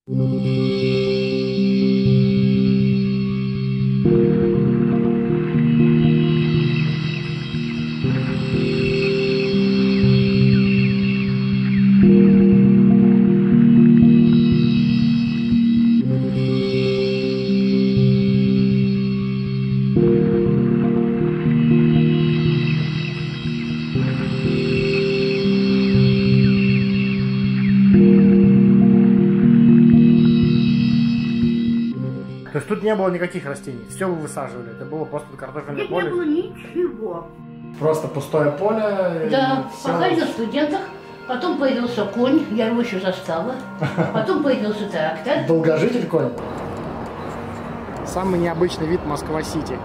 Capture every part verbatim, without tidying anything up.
То есть тут не было никаких растений, все вы высаживали, это было просто картофельное поле? Не было ничего. Просто пустое поле? Да, пахали на студентах, потом появился конь, я его еще застала, потом появился трактор. Долгожитель конь? Самый необычный вид Москва-Сити.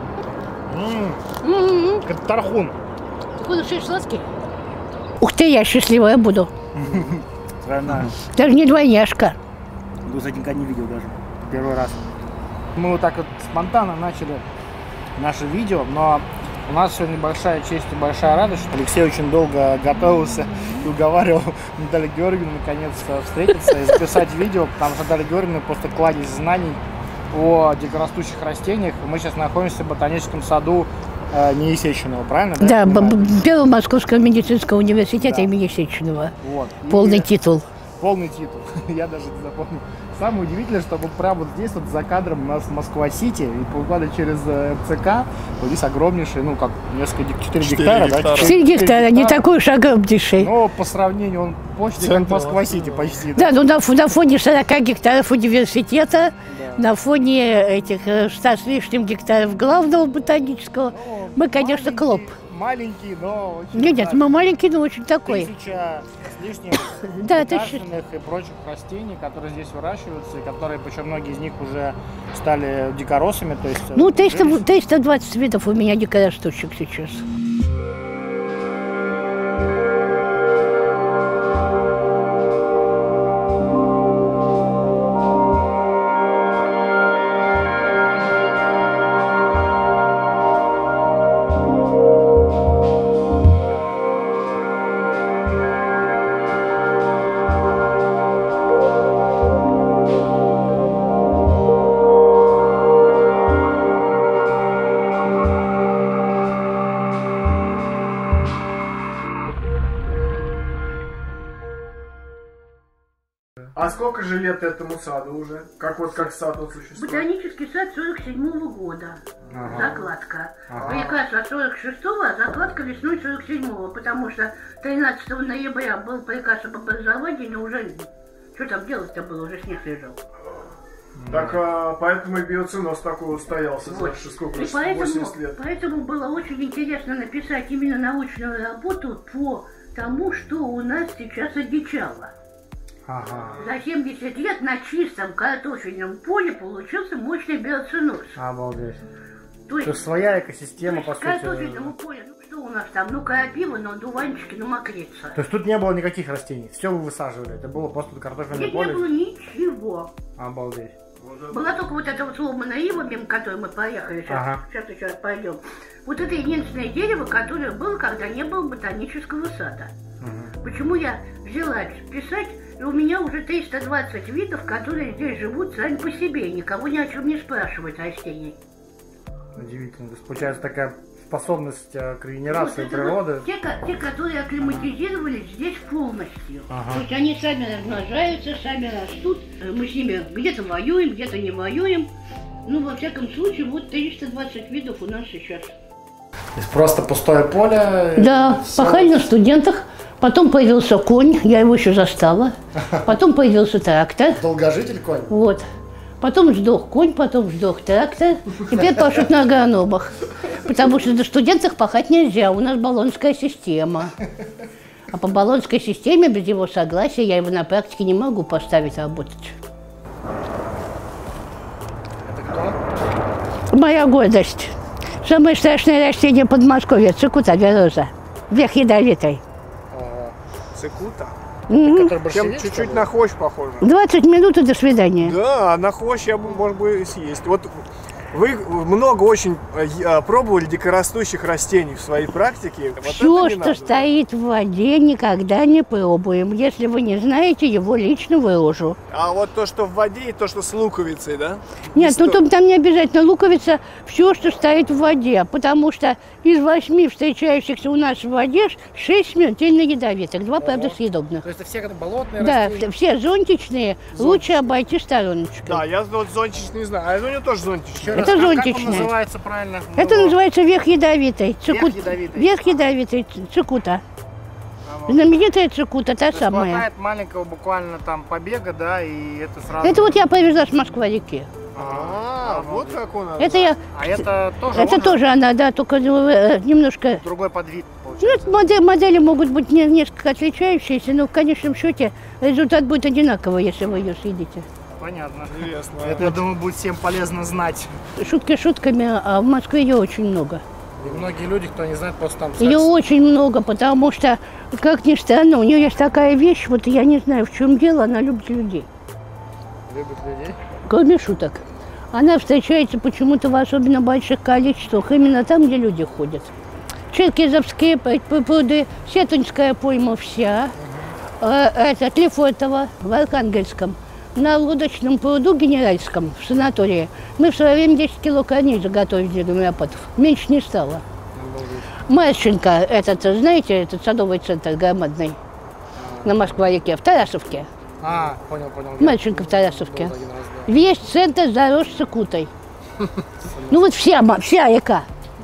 Это тархун. Такой уж сладкий. Ух ты, я счастливая буду. Тройная. Даже не двойняшка. Гусак никогда не видел даже, первый раз. Мы вот так вот спонтанно начали наше видео, но у нас сегодня большая честь и большая радость, что Алексей очень долго готовился и уговаривал Наталью Георгиевну наконец-то встретиться и записать видео, потому что Наталья Георгиевна просто кладезь знаний о дикорастущих растениях. Мы сейчас находимся в ботаническом саду э, Неесеченова, правильно? Да, да Первого Московского медицинского университета, да, имени Сеченова. Вот. Полный и... титул. Полный титул. Я даже не запомнил. Самое удивительное, что вот прямо вот здесь, вот за кадром у нас Москва-Сити, и буквально через РЦК, вот здесь огромнейший, ну как, несколько, четыре гектара, да? четыре гектара, не такой уж огромнейший. Но по сравнению он почти как Москва-Сити почти. Да, да, ну на, на фоне сорока гектаров университета, да, на фоне этих ста с лишним гектаров главного ботанического, ну, мы, конечно, клоп. Маленький, но очень... Нет, нет, мы маленький, но очень такой. Тысяча с лишним да, лекарственных и прочих растений, которые здесь выращиваются, и которые, причем многие из них уже стали дикоросами. То есть, ну, триста двадцать видов у меня дикорастущих сейчас. А сколько же лет этому саду уже? Как вот как сад вот существует? Ботанический сад сорок седьмого года. Ага. Закладка. Ага. Приказ от сорок шестого, а закладка весной сорок седьмого, потому что тринадцатого ноября был приказ об образовании, но уже что там делать-то было, уже снег лежал. Так а, поэтому и биоценоз такой вот стоялся, вот. За сколько, и поэтому, восемьдесят лет. Поэтому было очень интересно написать именно научную работу по тому, что у нас сейчас одичало. Ага. За семьдесят лет на чистом картофельном поле получился мощный биоценоз. Обалдеть. То есть, То есть своя экосистема, по сути. Картофельному полю, ну что у нас там, ну крапива, ну дуванчики, ну мокрица. То есть тут не было никаких растений, все вы высаживали, это было просто картофельное Здесь поле? не было ничего. Обалдеть. Была только вот эта вот сломанная ива, мимо которой мы поехали, сейчас, ага. сейчас еще пойдем. Вот это единственное дерево, которое было, когда не было ботанического сада. Угу. Почему я взяла писать, и у меня уже триста двадцать видов, которые здесь живут сами по себе, никого ни о чем не спрашивают растений. Удивительно, то есть получается такая способность к регенерации вот природы. Вот те, те, которые акклиматизировались ага. здесь полностью. Ага. То есть они сами размножаются, сами растут. Мы с ними где-то воюем, где-то не воюем. Ну, во всяком случае, вот триста двадцать видов у нас сейчас. То есть просто пустое поле? Да, все... пахали на студентах. Потом появился конь, я его еще застала. Потом появился трактор. Долгожитель конь? Вот. Потом сдох конь, потом сдох трактор. Теперь пашут на агрономах. Потому что на студентах пахать нельзя, у нас болонская система. А по болонской системе без его согласия я его на практике не могу поставить работать. Это кто? Моя гордость. Самое страшное растение Подмосковья — цикута вероза. Вверх ядовитой. Цикута? Mm-hmm. Чем чуть-чуть на хвощ похоже. двадцать минут и до свидания. Да, на хвощ я бы, может быть, съесть. Вот Вы много очень э, пробовали дикорастущих растений в своей практике. Вот все, что надо, стоит да? в воде, никогда не пробуем. Если вы не знаете, его лично выложу. А вот то, что в воде, и то, что с луковицей, да? Нет, ну там, там не обязательно луковица, все, что стоит в воде. Потому что из восьми встречающихся у нас в воде шесть смертельно ядовитых, два, правда, съедобных. То есть это все болотные да, растения? Да, все зонтичные, зонтичные. Лучше обойти стороночкой. Да, я вот зонтичный знаю, а у него тоже зонтичный. Это как, зонтичная. Как он называется правильно? Это ну, называется верх ядовитый. Цикут... Верх ядовитый. Верх ядовитый, цикута. А, знаменитая цикута, та то самая. Хватает маленького буквально там побега, да, и это сразу... Это вот я повезла с Москва-реки. А, вот как он. Это я... А это тоже Это тоже она, да, только немножко... Другой подвид, получается. Ну, модели, модели могут быть не, несколько отличающиеся, но в конечном счете результат будет одинаковый, если вы ее съедите. Понятно. Интересно. Это, я думаю, будет всем полезно знать. Шутки шутками, а в Москве ее очень много. И многие люди, кто не знает, просто там... Ее очень много, потому что, как ни странно, у нее есть такая вещь, вот я не знаю, в чем дело, она любит людей. Любит людей? Кроме шуток. Она встречается почему-то в особенно больших количествах, именно там, где люди ходят. Черкизовские пруды, Сетуньская пойма вся, угу. Это Лефортово в Архангельском. На лодочном пруду генеральском в санатории мы в свое время десять кило корней заготовили для гомеопатов. Меньше не стало. Марченко, этот, знаете, этот садовый центр громадный на Москва-реке, в Тарасовке. А, понял, понял. Марченко в Тарасовке. Раз, да. Весь центр зарос цикутой. Ну вот вся, вся река.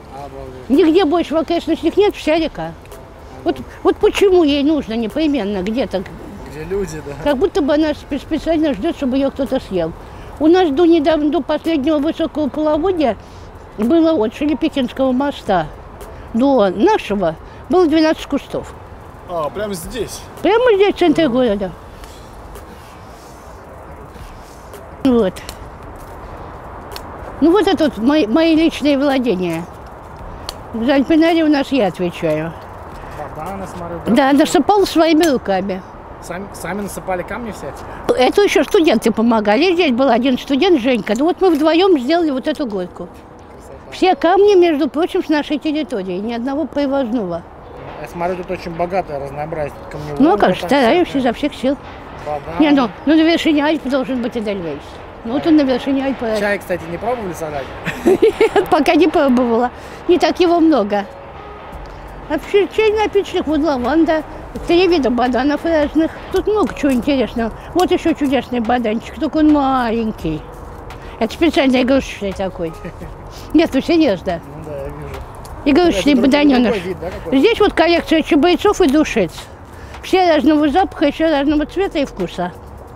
Нигде больше в окрестностях нет, вся река. Вот, вот почему ей нужно непременно где-то... Где люди, да. Как будто бы она специально ждет, чтобы ее кто-то съел. У нас до недавно, до последнего высокого половодья было от Шелепихинского моста до нашего было двенадцать кустов. А, прямо здесь? Прямо здесь, в центре города. Вот. Ну вот это вот мои, мои личные владения. За альпинарий у нас я отвечаю. Богдана, смотрю, да, насыпал своими руками. Сами, сами насыпали камни все? Это еще студенты помогали. Здесь был один студент, Женька. Ну вот мы вдвоем сделали вот эту горку. Красота. Все камни, между прочим, с нашей территории. Ни одного привозного. Я смотрю, тут очень богатое разнообразие камневого. Ну, как стараемся изо всех сил. Вода. Не, ну, ну на вершине Альп должен быть Эдельвейс. Ну вот он на вершине Альп. Чай, кстати, не пробовали сажать? Пока не пробовала. Не так его много. Вообще чай напичник, вот лаванда. Три вида баданов разных. Тут много чего интересного. Вот еще чудесный баданчик, только он маленький. Это специально игрушечный такой. Нет, ну серьезно. Ну да, я вижу. Игрушечный баданеныш. Да, здесь вот коллекция чебрецов и душиц. Все разного запаха, все разного цвета и вкуса.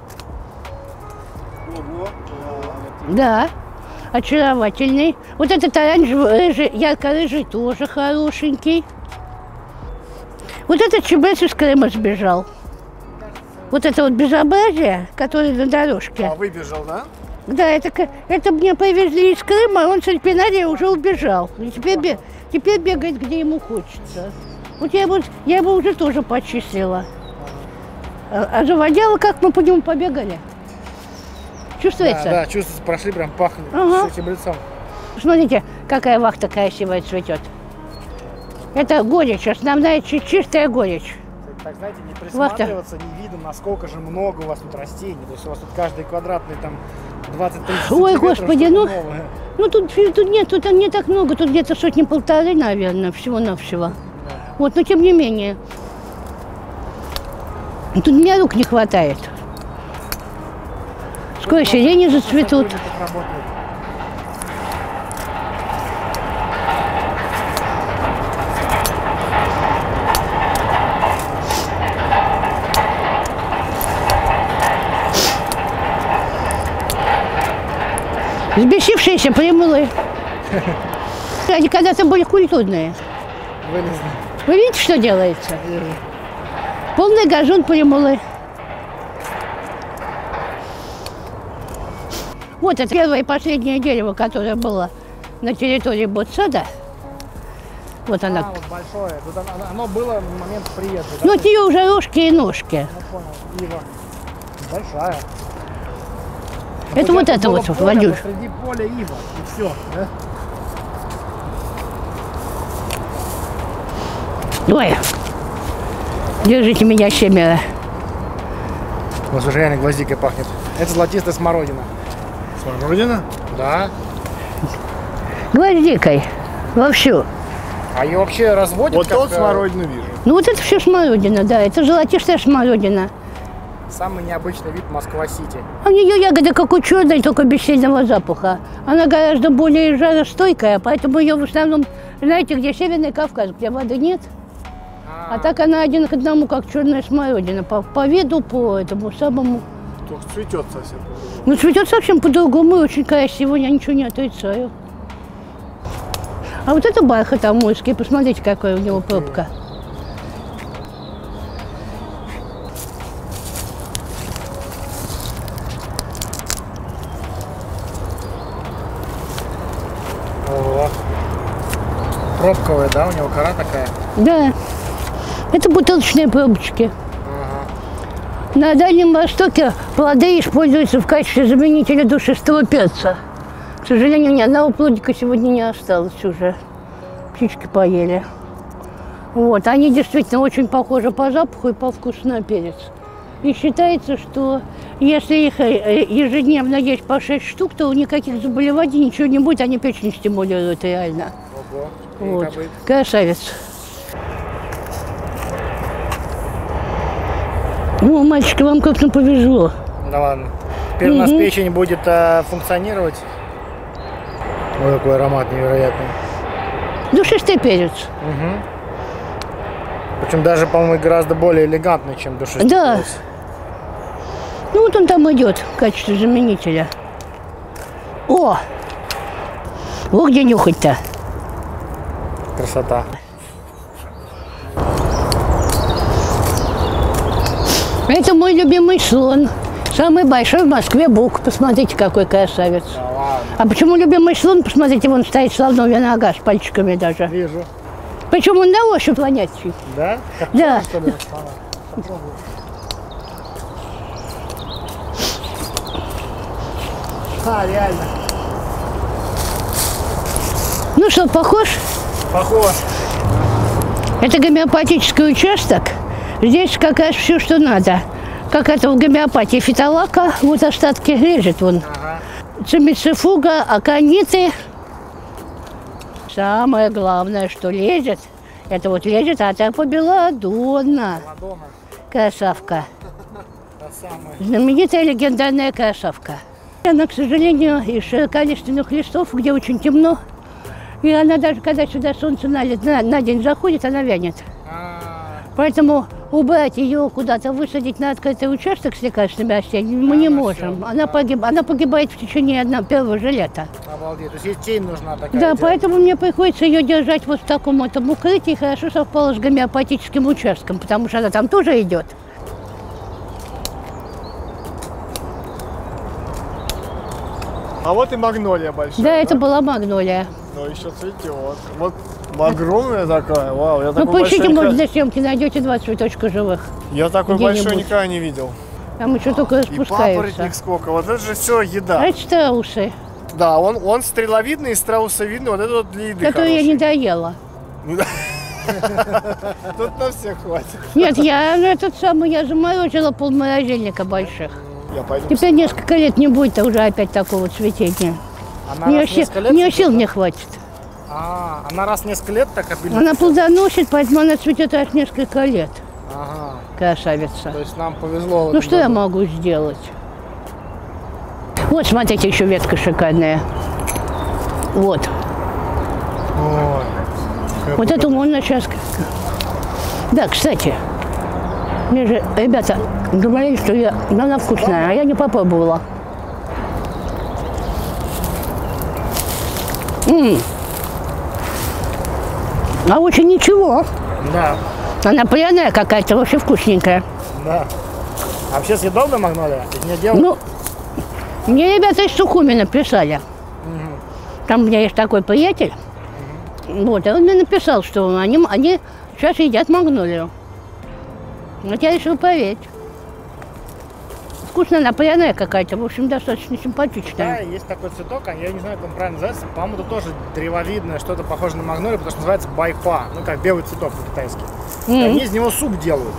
Да, очаровательный. Вот этот оранжевый, рыжий, ярко-рыжий тоже хорошенький. Вот этот чебрец из Крыма сбежал. Вот это вот безобразие, которое на дорожке. А, выбежал, да? Да, это, это мне привезли из Крыма, он с альпинария уже убежал. И теперь, теперь бегает, где ему хочется. Вот я его, я его уже тоже почистила. А, а заводила, как мы по нему побегали. Чувствуется? Да, да, чувствуется, прошли, прям пахнет ага. с чебрецом. Смотрите, какая вахта красивая цветет. Это горечь, основная чистая горечь. Так, знаете, не присматриваться, не видно, насколько же много у вас тут растений. То есть у вас тут каждый квадратный там двадцать-тридцать Ой, сантиметров. господи, ну, ну тут, тут нет, тут не так много, тут где-то сотни-полторы, наверное, всего-навсего. Да. Вот, но тем не менее. Тут мне рук не хватает. Скоро сирени зацветут. Взбесившиеся примулы. Они когда-то были культурные. Вылезли. Вы видите, что делается? Полный газон примулы. Вот это первое и последнее дерево, которое было на территории ботсада. Вот она. А, вот большое. Тут оно, оно было в момент приезда. Да? Ну, от нее уже рожки и ножки. Ну, понял. Ива. Большая. Это вот это вот, Вадюш. Среди поля ива, и все, да? Ой, держите меня, семеро. Вот уже реально гвоздикой пахнет. Это золотистая смородина. Смородина? Да. Гвоздикой. Вовсю. А ее вообще разводят? Вот как... тот смородину вижу. Ну вот это все смородина, да, это золотистая смородина. Самый необычный вид Москва-Сити. А у нее ягода как у черной, только без сильного запаха. Она гораздо более жаростойкая, поэтому ее в основном, знаете, где Северный Кавказ, где воды нет. А, а так она один к одному, как черная смородина, по, по виду, по этому самому. Только цветет совсем. Ну цветет совсем по-другому, и очень красиво, я ничего не отрицаю. А вот это бархат амурский, посмотрите, какая у него пробка. Ого. Пробковая, да, у него кора такая? Да, это бутылочные пробочки. Ага. На Дальнем Востоке плоды используются в качестве заменителя душистого перца. К сожалению, ни одного плодика сегодня не осталось уже. Птички поели. Вот, они действительно очень похожи по запаху и по вкусу на перец. И считается, что если их ежедневно есть по шесть штук, то никаких заболеваний, ничего не будет, они печень стимулируют реально. Ого. Вот. Красавец. Ну, мальчики, вам как-то повезло. Да ладно. Теперь у нас печень будет а, функционировать. Вот такой аромат невероятный. Душистый перец. Угу. Причем даже, по-моему, гораздо более элегантный, чем душистый Да. перец. Ну вот он там идет в качестве заменителя. О! Вот где нюхать-то. Красота. Это мой любимый слон. Самый большой в Москве бук. Посмотрите, какой красавец. Да ладно. А почему любимый слон? Посмотрите, вон стоит слоновья нога с пальчиками даже. Вижу. Причем он на ощупь вонячий. Да? Как Да. что ли, попробуй. А, реально. Ну что, похож? Похож. Это гомеопатический участок. Здесь как раз все, что надо. Как это в гомеопатии фитолака, вот остатки лежит вон. Ага. Цимицифуга, акониты. Самое главное, что лезет, это вот лезет атропобелладонна. Мадонна. Красавка. Та самая. Знаменитая легендарная красавка. Она, к сожалению, из широколиственных листов, где очень темно. И она даже, когда сюда солнце на, на, на день заходит, она вянет. А, Поэтому убрать ее куда-то, высадить на открытый участок с лекарственными растениями мы не Она можем. всё, Она, да. погиб, она погибает в течение одного, первого же лета. обалдеть. То есть ей тень нужна такая. Да, идеальная. поэтому мне приходится ее держать вот в таком этом укрытии. Хорошо совпало с гомеопатическим участком, потому что она там тоже идет. А вот и магнолия большая. Да, это была магнолия. Но еще цветет. Вот огромная такая. Вау, я Ну, такой поищите, большой может, никогда... для съемки найдете два цветочка живых. Я такой где-нибудь. большой никогда не видел. Там еще только И распускаются. папоротник сколько. Вот это же все А еда. это страусы, Да, он, он стреловидный и страусовидный. Вот это вот для еды которые я хороший. не доела. Ну да. Тут на всех хватит. Нет, я ну, этот самый, я заморозила полморозильника больших. Я пойду. Теперь несколько лет не будет уже опять такого цветения. Она Мне раз сил, несколько лет мне цветет, сил да? не хватит. А, она раз в несколько лет так обильно Она цветет? плодоносит, поэтому она цветет аж несколько лет. Ага. Красавица. То есть нам повезло. в Ну этом что я году. могу сделать? Вот, смотрите, еще ветка шикарная. Вот. Ой, Вот эту можно сейчас... Да, кстати, мне же ребята говорили, что я... она вкусная, а я не попробовала. М. А очень ничего. Да, Она пряная какая-то, вообще вкусненькая. да. А вообще съедобная магнолия? Их не делают? Ну, мне ребята из Сухуми написали. Там у меня есть такой приятель. Вот, и он мне написал, что они, они сейчас едят магнолию. Вот я решил проверить. Вкусная, она пряная какая-то, в общем, достаточно симпатичная. Да, есть такой цветок, я не знаю, как он правильно называется. По-моему, это тоже древовидное, что-то похоже на магнолию, потому что называется байпа, ну как белый цветок по-китайски. Mm-hmm. Они из него суп делают.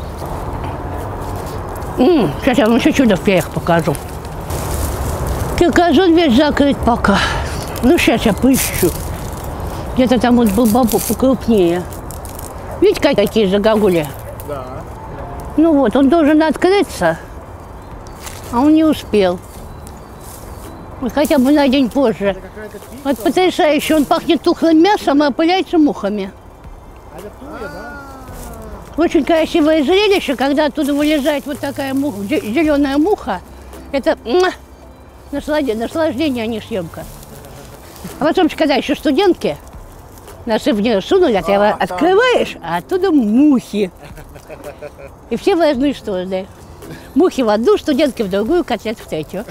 Mm, сейчас я вам еще чудо в перьях покажу. Кирказон весь закрыт пока. Ну, сейчас я поищу. Где-то там вот был бобок покрупнее. Видите, какие загогули? Да. Ну вот, он должен открыться, а он не успел. Вот хотя бы на день позже. Вот потрясающе, он пахнет тухлым мясом и опыляется мухами. А это туя, да? Очень красивое зрелище, когда оттуда вылезает вот такая муха, зеленая муха. Это наслаждение, наслаждение, а не съемка. А потом, когда еще студентки носы в нее сунули, а ты его открываешь, а оттуда мухи. И все в разные стороны. Мухи в одну, студентки в другую, котлет в третью.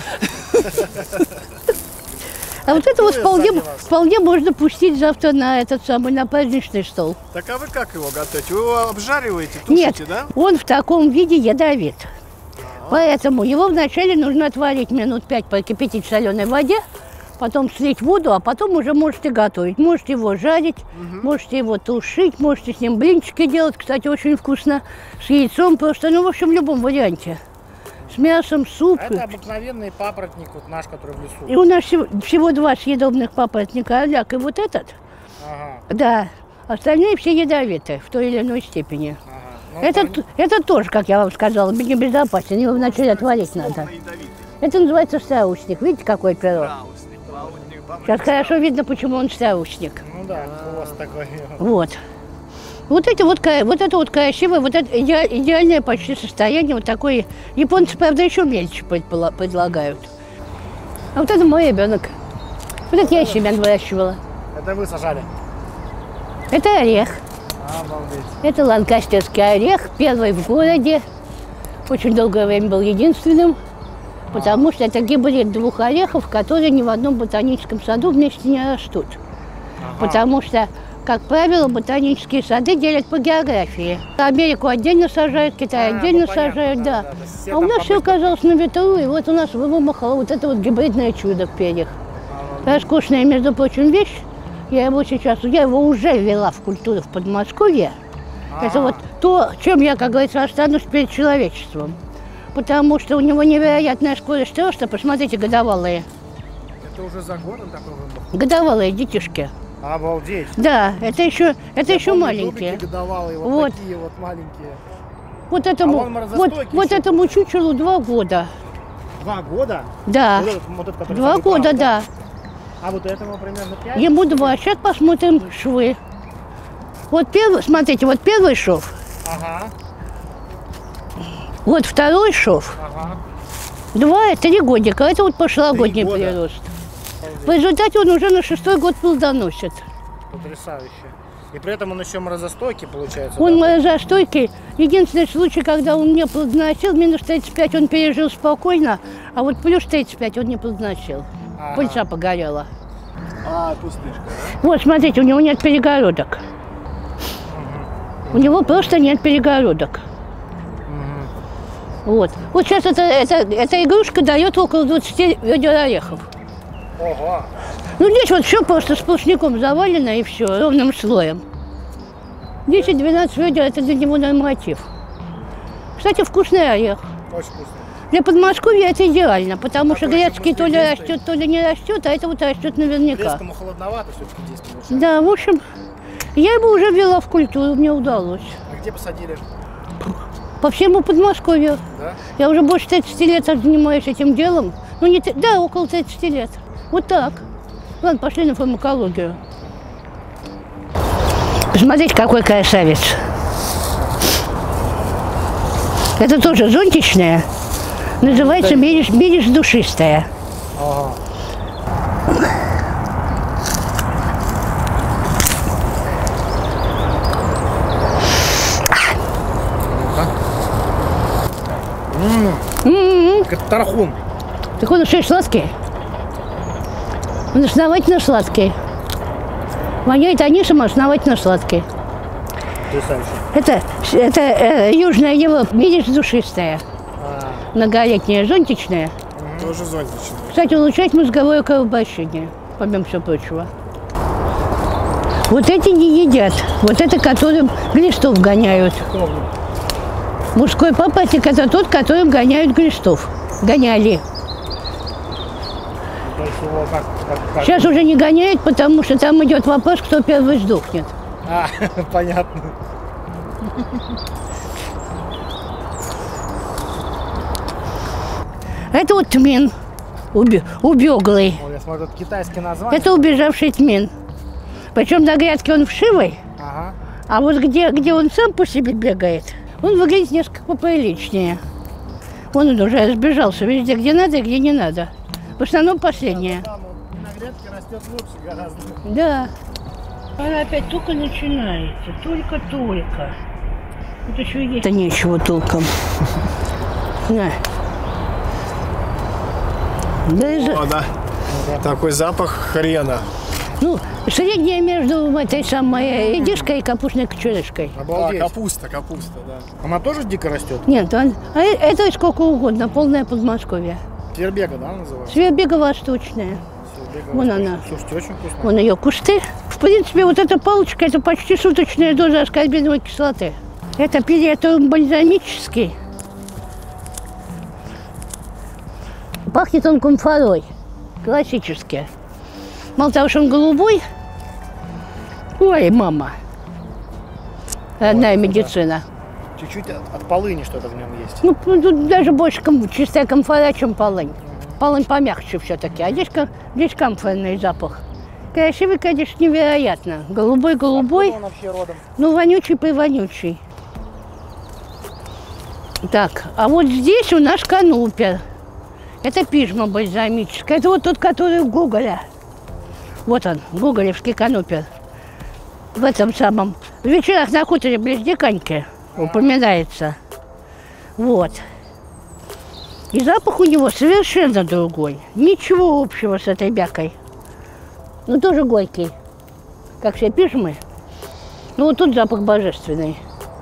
А вот это вот вполне, вполне можно пустить завтра на этот самый, на праздничный стол. Так а вы как его готовите? Вы его обжариваете, тушите, Нет, да? он в таком виде ядовит. А-а-а. Поэтому его вначале нужно отварить минут пять, прокипятить в соленой воде, потом слить воду, а потом уже можете готовить. Можете его жарить, угу. можете его тушить, можете с ним блинчики делать, кстати, очень вкусно, с яйцом просто, ну, в общем, в любом варианте. С мясом, суп. Это обыкновенный папоротник, вот наш, который в лесу. И у нас всего, всего два съедобных папоротника, оляк и вот этот. Ага. Да, остальные все ядовиты в той или иной степени. Ага. Ну, это, там... это тоже, как я вам сказала, небезопасно, его вначале отварить надо. Это называется страусник. Видите, какое перо? Сейчас хорошо видно, почему он страусник. Ну да, хвост такой. Вот. Вот это вот, вот это вот красивое, вот это идеальное почти состояние, вот такое. Японцы, правда, еще мельче предлагают. А вот это мой ребенок. Вот это я семян выращивала. Это вы сажали? Это орех. Обалдеть. Это ланкастерский орех, первый в городе. Очень долгое время был единственным, потому что это гибрид двух орехов, которые ни в одном ботаническом саду вместе не растут. Ага. Потому что, как правило, ботанические сады делят по географии. Америку отдельно сажают, Китай а, отдельно ну, сажают, да. да. да. А у нас все оказалось на ветру, и вот у нас вымахало вот это вот гибридное чудо в перьях. А, роскошная, между прочим, вещь. Я его сейчас, я его уже ввела в культуру в Подмосковье. А-а-а. Это вот то, чем я, как говорится, останусь перед человечеством. Потому что у него невероятная скорость роста. Посмотрите, годовалые. Это уже за годом такой выбор? Годовалые детишки. Обалдеть. Да, это еще, это я еще помню, маленькие. Годовалые, вот, вот такие вот маленькие. Вот этому, а вот, вот этому чучелу два года. Два года? Да. Вот этот, вот этот, два года, прав, да. А вот этому примерно пять? Ему два. Сейчас посмотрим швы. Вот первый, смотрите, вот первый шов. Ага. Вот второй шов. Ага. Два, три годика. Это вот прошлогодний прирост. В результате он уже на шестой год плодоносит. Потрясающе. И при этом он еще морозостойкий, получается? Он да? морозостойкий. Единственный случай, когда он не плодоносил, минус тридцать пять он пережил спокойно, а вот плюс тридцать пять он не плодоносил. Ага. Пыльца погорела. А, пустышка, да? Вот, смотрите, у него нет перегородок. Угу. У него просто нет перегородок. Угу. Вот. Вот сейчас эта, эта, эта игрушка дает около двадцати ведер орехов. Ого. Ну, здесь вот все просто сплошняком завалено и все, ровным слоем. десять-двенадцать ведер – это для него норматив. Кстати, вкусный орех. Очень вкусный. Для Подмосковья это идеально, потому что грецкий то ли растет, то ли не растет, а это вот растет наверняка. Грецкому холодновато все-таки здесь получается. Да, в общем, я его уже ввела в культуру, мне удалось. А где посадили? По всему Подмосковью. Да? Я уже больше тридцати лет занимаюсь этим делом. Ну, не, да, около тридцати лет. Вот так. Ладно, пошли на фармакологию. Посмотрите, какой красавец. Это тоже зонтичная. Называется береж, береж душистая. Ага. М-м-м. Это тархун. Так он еще и сладкий. Он основательно сладкий. Воняет анисом, основательно сладкий. Потрясающе. Это, это э, Южная Европа, береж душистая. А. многолетняя, зонтичная. Тоже зонтичная. Кстати, улучшать мозговое кровообращение, помимо всего прочего. Вот эти не едят. Вот это, которым глистов гоняют. Мужской папатик – это тот, которым гоняют глистов. Гоняли. То есть его как, как, как? Сейчас уже не гоняют, потому что там идет вопрос, кто первый сдохнет. А, понятно. Это вот тмин, уби, убеглый. Ой, я смотрю, китайские названия. Это убежавший тмин. Причем на грядке он вшивый, Ага. а вот где, где он сам по себе бегает, он выглядит несколько поприличнее. Вон он уже разбежался везде, где надо и где не надо. В основном последнее. Да, ну, на грядке растет лучше гораздо. Да. Она опять только начинается, только-только. Вот еще есть. Это нечего толком. На. Да, и за- О, да. Такой запах хрена. Ну, средняя между этой самой редиской и капустной кочерышкой. А, Обалдеть. капуста, капуста, да. Она тоже дико растет? Нет, он, а э- это сколько угодно, полное Подмосковье. Свербега, да, называется? Свербега восточная. Свербега. Вон она. Слушайте, очень вкусно. Вон ее кусты. В принципе, вот эта палочка – это почти суточная доза аскорбиновой кислоты. Это пилетум бальзамический. Пахнет он комфорой. Классический. Мало того, что он голубой. Ой, мама. Родная Ой, медицина. Чуть-чуть от, от полыни что-то в нем есть. Ну, тут даже больше ком- чистая камфора, чем полынь. Полынь помягче все-таки, а здесь, ка- здесь камфорный запах. Красивый, конечно, невероятно. Голубой-голубой, Откуда он вообще родом? ну, вонючий-привонючий. Так, а вот здесь у нас канупер. Это пижма бальзамическая. Это вот тот, который у Гоголя. Вот он, гоголевский канупер. В этом самом. В вечерах на хуторе близ Диканьки упоминается. Вот. И запах у него совершенно другой. Ничего общего с этой бякой. Ну, тоже горький. Как все пижмы. Ну, вот тут запах божественный.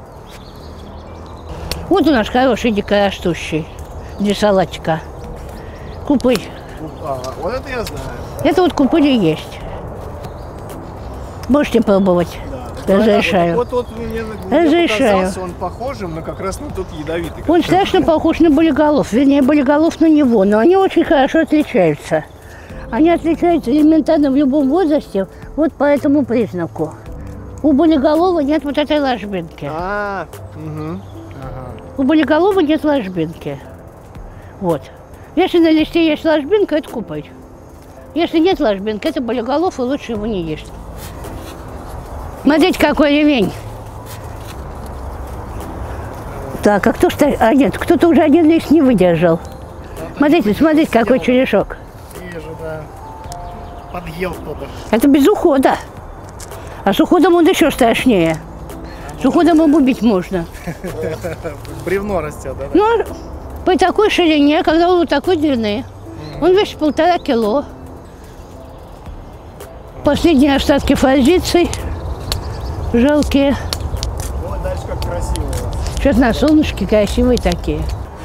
Вот у нас хороший дикорастущий. Для салатика. Купы. А, вот это я знаю. Это вот купыри есть. Можете пробовать. Разрешаю. Вот, вот мне, мне Разрешаю. показался он похожим, но как раз ну, тут ядовитый. Он страшно похож на болиголов. Вернее, болиголов на него. Но они очень хорошо отличаются. Они отличаются элементарно в любом возрасте. Вот по этому признаку. У болиголова нет вот этой ложбинки. А, угу. У болиголова нет ложбинки. Вот. Если на листе есть ложбинка, это купырь. Если нет ложбинки, это болиголов, и лучше его не есть. Смотрите, какой ремень. Так, а кто что? А нет, кто-то уже один лист не выдержал. Смотрите, смотрите, какой черешок. Вижу, да. Подъел кто-то. Это без ухода. А с уходом он еще страшнее. С уходом его убить можно. Бревно растет, да? Ну, по такой ширине, когда он вот такой длины, он весит полтора кило. Последние остатки фазиций. Жалкие. Вот дальше как красиво. Сейчас на солнышке красивые такие.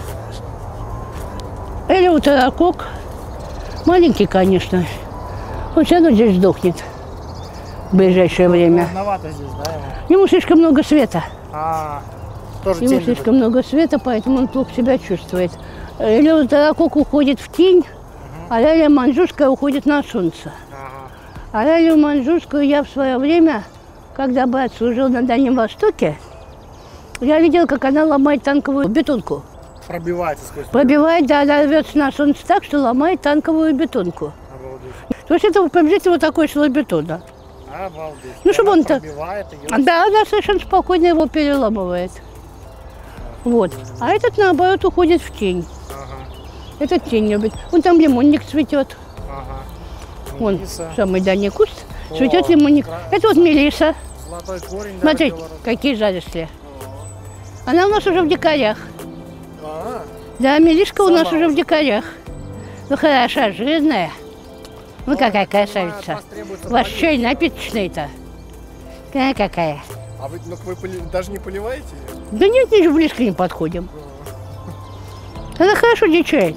Элеутерокок. Маленький, конечно. Он все равно здесь сдохнет в ближайшее время. Холодновато здесь, да? ему? Ему слишком много света. А, тоже Ему тень слишком много света, поэтому он плохо себя чувствует. Элеутерокок уходит в тень, а лилия маньчжурская уходит на солнце. Ага. А лилию маньчжурскую я в свое время, когда брат служил на Дальнем Востоке, я видела, как она ломает танковую бетонку. Пробивается сквозь. Пробивает, да, она рвется на солнце так, что ломает танковую бетонку. Обалдеть. То есть это приблизительно вот такой слой бетона. Обалдеть. Ну, чтобы Она он-то- пробивает её. Да, она совершенно спокойно его переламывает. Вот. А этот, наоборот, уходит в тень. Ага, Этот тень любит. Вон там лимонник цветет. ага. Вон Мелисса. самый дальний куст. О, Цветет лимонник. кра- Это вот мелиса. Золотой корень. да, Смотрите, белорус. какие заросли. Она у нас уже в дикарях. А, Да, мелишка у нас Сама уже в уже. дикарях. Ну, хороша, жирная. Ну, какая Она красавица. от вас требуется Ваш полить. чай напиточный-то. Какая какая. а вы, ну, вы поли- даже не поливаете ее? Да нет, ниже близко не подходим. Это хорошо дичает.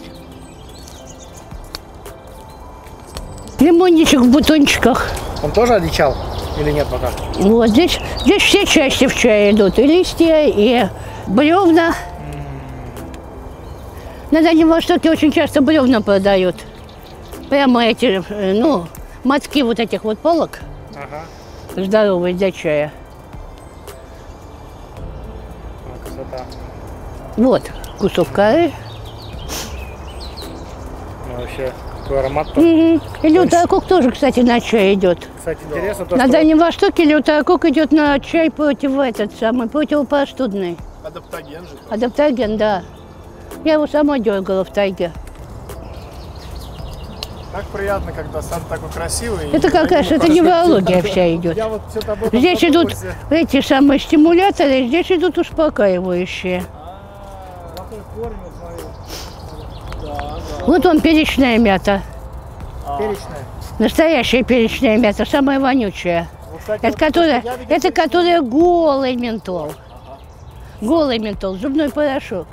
Лимонничек в бутончиках. Он тоже одичал или нет пока? Вот здесь, здесь все части в чае идут. И листья, и бревна. На Дальнем Востоке очень часто бревна продают. Прямо эти, ну, мотки вот этих вот полок. Ага. Здоровые для чая. А, красота. Вот кусок коры. Ну, вообще, какой аромат. Угу. И лютый окук тоже, кстати, на чай идет. Кстати, интересно то, На что... Дальнем Востоке лютый окук идет на чай против этот самый, противопростудный. Адаптоген же. Адаптоген, да. Я его сама дергала в тайге. Так приятно, когда сад такой красивый. Это как раз, это неврология вся идет. Я вот что-то об этом Здесь идут задумался. эти самые стимуляторы, здесь идут успокаивающие. Золотой корень, вот смотри. Да, да. Вот он, перечная мята. Перечная. Настоящая перечная мята, самая вонючая. Вот, кстати, Это вот, которая, я видел это перечную. которая голый ментол. Голый ментол, зубной порошок.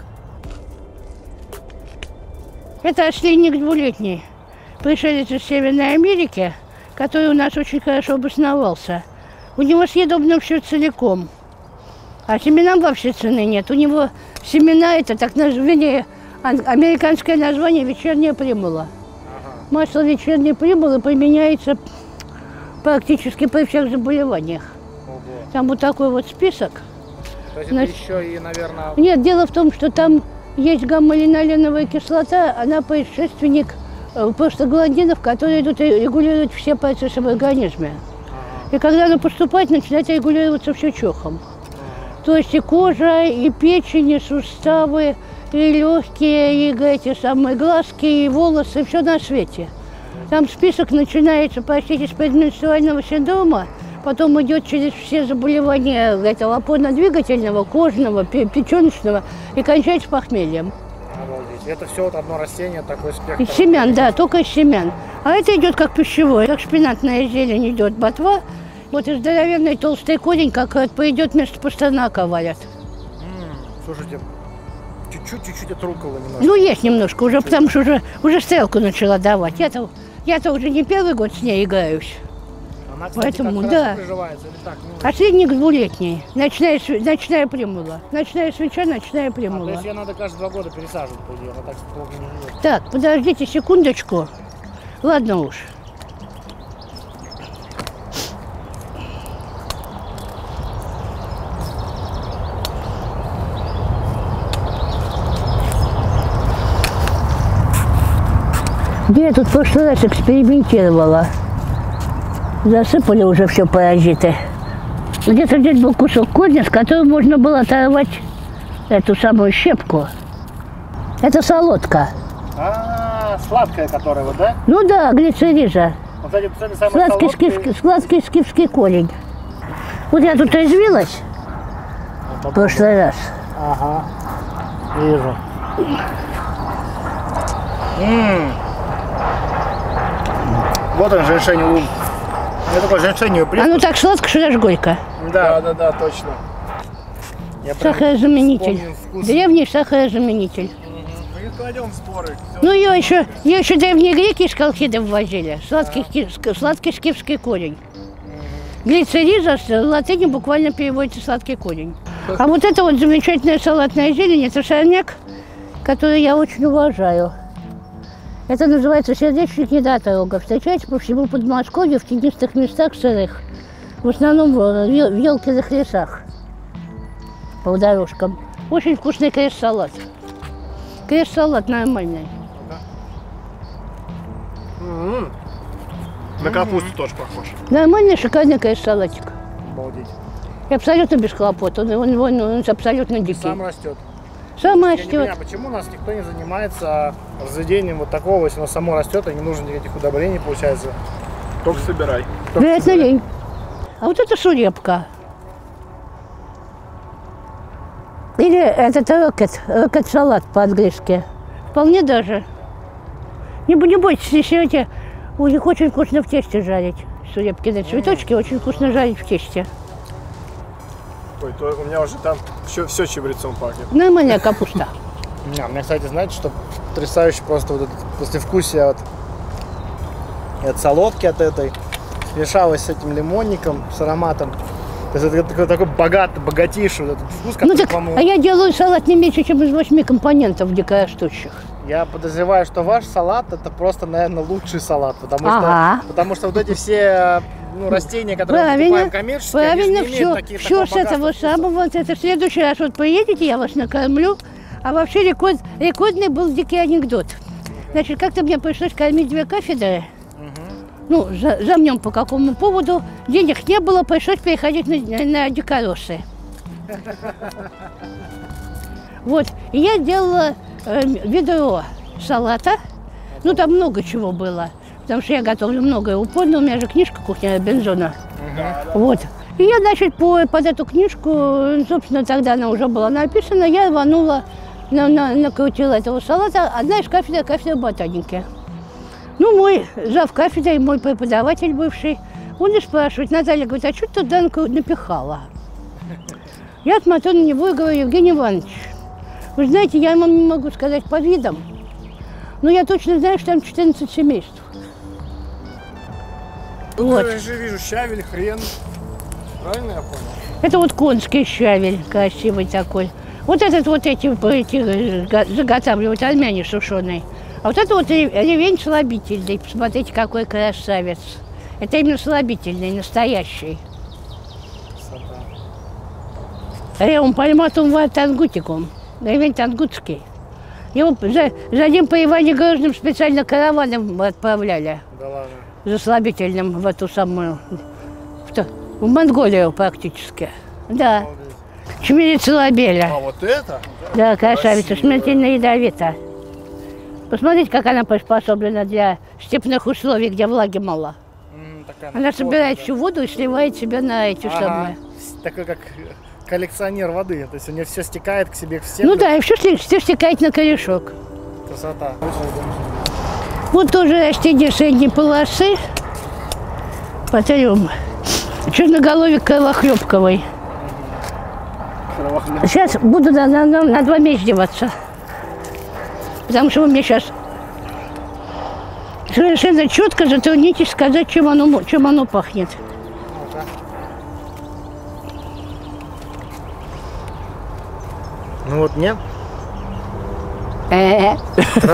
Это ослинник двулетний. Пришелец из Северной Америки, который у нас очень хорошо обосновался. У него съедобно все целиком. А семенам вообще цены нет. У него семена это так название, американское название вечерняя примула. Ага. Масло вечерней примулы применяется практически при всех заболеваниях. Ого. Там вот такой вот список. То есть Значит, это еще и, наверное... Нет, дело в том, что там есть гамма-линоленовая кислота, она предшественник э, простагландинов, которые идут и регулируют все процессы в организме. Ага. И когда она поступает, начинает регулироваться все чохом. Ага. То есть и кожа, и печень, и суставы, и легкие, и эти самые глазки, и волосы, все на свете. Там список начинается, простите, с предменструального синдрома, потом идет через все заболевания этого опорно-двигательного, кожного, пе- печеночного и кончается похмельем. Обалдеть. Это все вот одно растение, такой спектр. Из семян, да, только из семян. А это идет как пищевое, как шпинатная зелень идет ботва. Вот и здоровенный толстый корень, как это пойдет вместо пастернака валят. М, Слушайте, чуть-чуть, чуть-чуть отрукало немножко. Ну, есть немножко, уже потому что уже, уже стрелку начала давать. Я-то, я-то уже не первый год с ней играюсь. Она, кстати, поэтому, так да. хорошо приживается или так? Ну, Ослинник двулетний, ночная, св- ночная примула. Ночная свеча, ночная а, то примула. есть ее надо каждые два года пересаживать, по идее, она так долго не живет. Так, подождите секундочку. Ладно уж. Где я тут в прошлый раз экспериментировала? Засыпали уже все паразиты. Где-то здесь был кусок корня, с которым можно было оторвать эту самую щепку. Это солодка. А, сладкая которая, вот, да? Ну да, глицериза. Вот, кстати, кстати, самая Сладкий, солодкая- скиф, сладкий скифский корень. Вот я тут извилась в прошлый раз. Ага, вижу. М. Вот он, женьшень лун. Я такой женьшенью А привкус. ну так сладко, что даже горько. Да, Да, да, да, точно. я прям Сахарозаменитель. вспомнил вкус. Древний сахарозаменитель. Мы их кладем в споры. Всё. Ну ее еще, ее еще древние греки из Колхиды ввозили. Сладкий, ски- ск- сладкий скифский корень. Глицериза с латыни буквально переводится сладкий корень. А вот это вот замечательная салатная зелень, это сорняк, который я очень уважаю. Это называется сердечник недотрога. Встречается по всему Подмосковью в тенистых местах сырых. В основном в вел- в елкиных лесах. По дорожкам. Очень вкусный крест-салат. Крест-салат нормальный. М-м. На капусту тоже похож. Нормальный шикарный крест-салатик. Обалдеть. И абсолютно без хлопот. Он, он, он, он абсолютно дикий. Сам растет. Сам Я не растет. понимаю, почему у нас никто не занимается разведением вот такого, если оно само растет, и не нужно никаких удобрений, получается. Только собирай. Вероятно, лень. А вот это сурепка. Или этот рокет, рокет-салат по-английски. Вполне даже. Не, бо- не бойтесь, если эти, у них очень вкусно в тесте жарить. Сурепкины цветочки очень вкусно жарить в тесте. Ой, то у меня уже там все, все чабрецом пахнет. Нормальная капуста. Не, мне, кстати, знаете, что потрясающе просто вот это послевкусие от, от солодки от этой, смешалось с этим лимонником, с ароматом. То есть это такой, такой богатый, богатейший вот этот вкус, который, Ну так, по-моему... а я делаю салат не меньше, чем из восьми компонентов дикорастущих. Я подозреваю, что ваш салат это просто, наверное, лучший салат, потому Ага. что, потому что вот эти все ну, растения, которые мы покупаем коммерческие, правильно, они же не все, имеют таких, все такого с этого богатства вкуса. самого, вот это в следующий раз вот приедете, я вас накормлю. А вообще рекорд, рекордный был дикий анекдот. Значит, как-то мне пришлось кормить две кафедры. Ну, за, замнем по какому поводу. Денег не было, пришлось переходить на, на, на дикоросы. Вот, и я делала э, ведро салата. Ну, там много чего было. Потому что я готовлю многое упорно. У меня же книжка «Кухня Робинзона». Вот. И я, значит, по, под эту книжку, собственно, тогда она уже была написана, я рванула, на, на, накрутила этого салата. Одна из кафедр, кафедра ботаники. Ну, мой зав кафедры, мой преподаватель бывший, он и спрашивает, Наталья, говорит, а что ты туда напихала? Я смотрю на него и говорю, Евгений Иванович, вы знаете, я вам не могу сказать по видам, но я точно знаю, что там четырнадцать семейств. Тут Вот. я же вижу щавель, хрен. Правильно я понял? Это вот конский щавель, красивый такой. Вот этот вот эти, эти заготавливают армяне сушеные. А вот это вот ревень слабительный. Посмотрите, какой красавец. Это именно слабительный, настоящий. Реум пальматум ва тангутикум. Ревень тангутский. Его за, за ним по Иване Грозным специально караваном отправляли. Да ладно. За слабительным в эту самую... В, в Монголию практически. Да. Чмерицелабеля. А вот это? Да, красавица, Красиво. смертельно ядовита. Посмотрите, как она приспособлена для степных условий, где влаги мало. М, такая Она плотная, собирает да. всю воду и сливает себе на эти Ага. самые. Такой как коллекционер воды. То есть у нее все стекает к себе в стену. Ну да, и все, все стекает на корешок. Красота. Вот тоже растение средней полосы. Потом черноголовик кровохлебковый. Сейчас буду на, на, на, над вами издеваться. Потому что вы мне сейчас совершенно четко затруднитесь сказать, чем оно, чем оно пахнет. Ну вот нет. Э-э.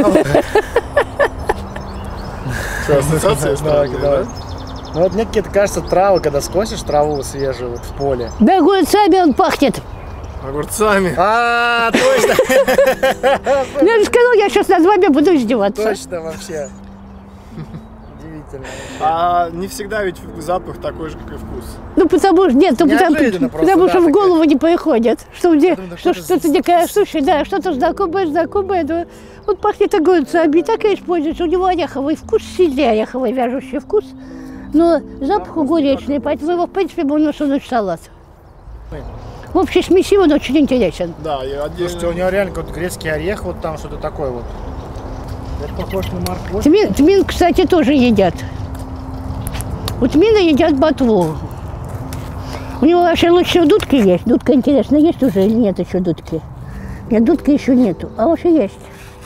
Что, ассоциация Да, странная, да. да? Ну вот мне какие-то кажется травы, когда скосишь траву свежую вот в поле. Да огурцами он пахнет. Огурцами. А, точно, Я же сказал, я сейчас над вами буду издеваться. точно вообще. Удивительно. А не всегда ведь запах такой же, как и вкус. Ну потому что нет, ну, потому, Неожиданно просто, потому да, что в такая. голову не приходит. Что, где, думаю, да что что-то что-то с- дикорастущее, да, что-то знакомое, знакомое. Но вот пахнет огурцами, и так и используется. У него ореховый вкус, сильнее ореховый вяжущий вкус. Но запах огуречный, поэтому его, в принципе, можно сунуть в салат. В общей смеси он очень интересен. Да, я отдельно. Слушайте, у него реально какой-то грецкий орех, вот там что-то такое вот. Это похож на морковь. Тмин, тмин, кстати, тоже едят. У тмина едят ботву. У него вообще лучше дудки есть. Дудка, интересно, есть уже или нет еще дудки? Нет, дудки еще нету, а вообще есть.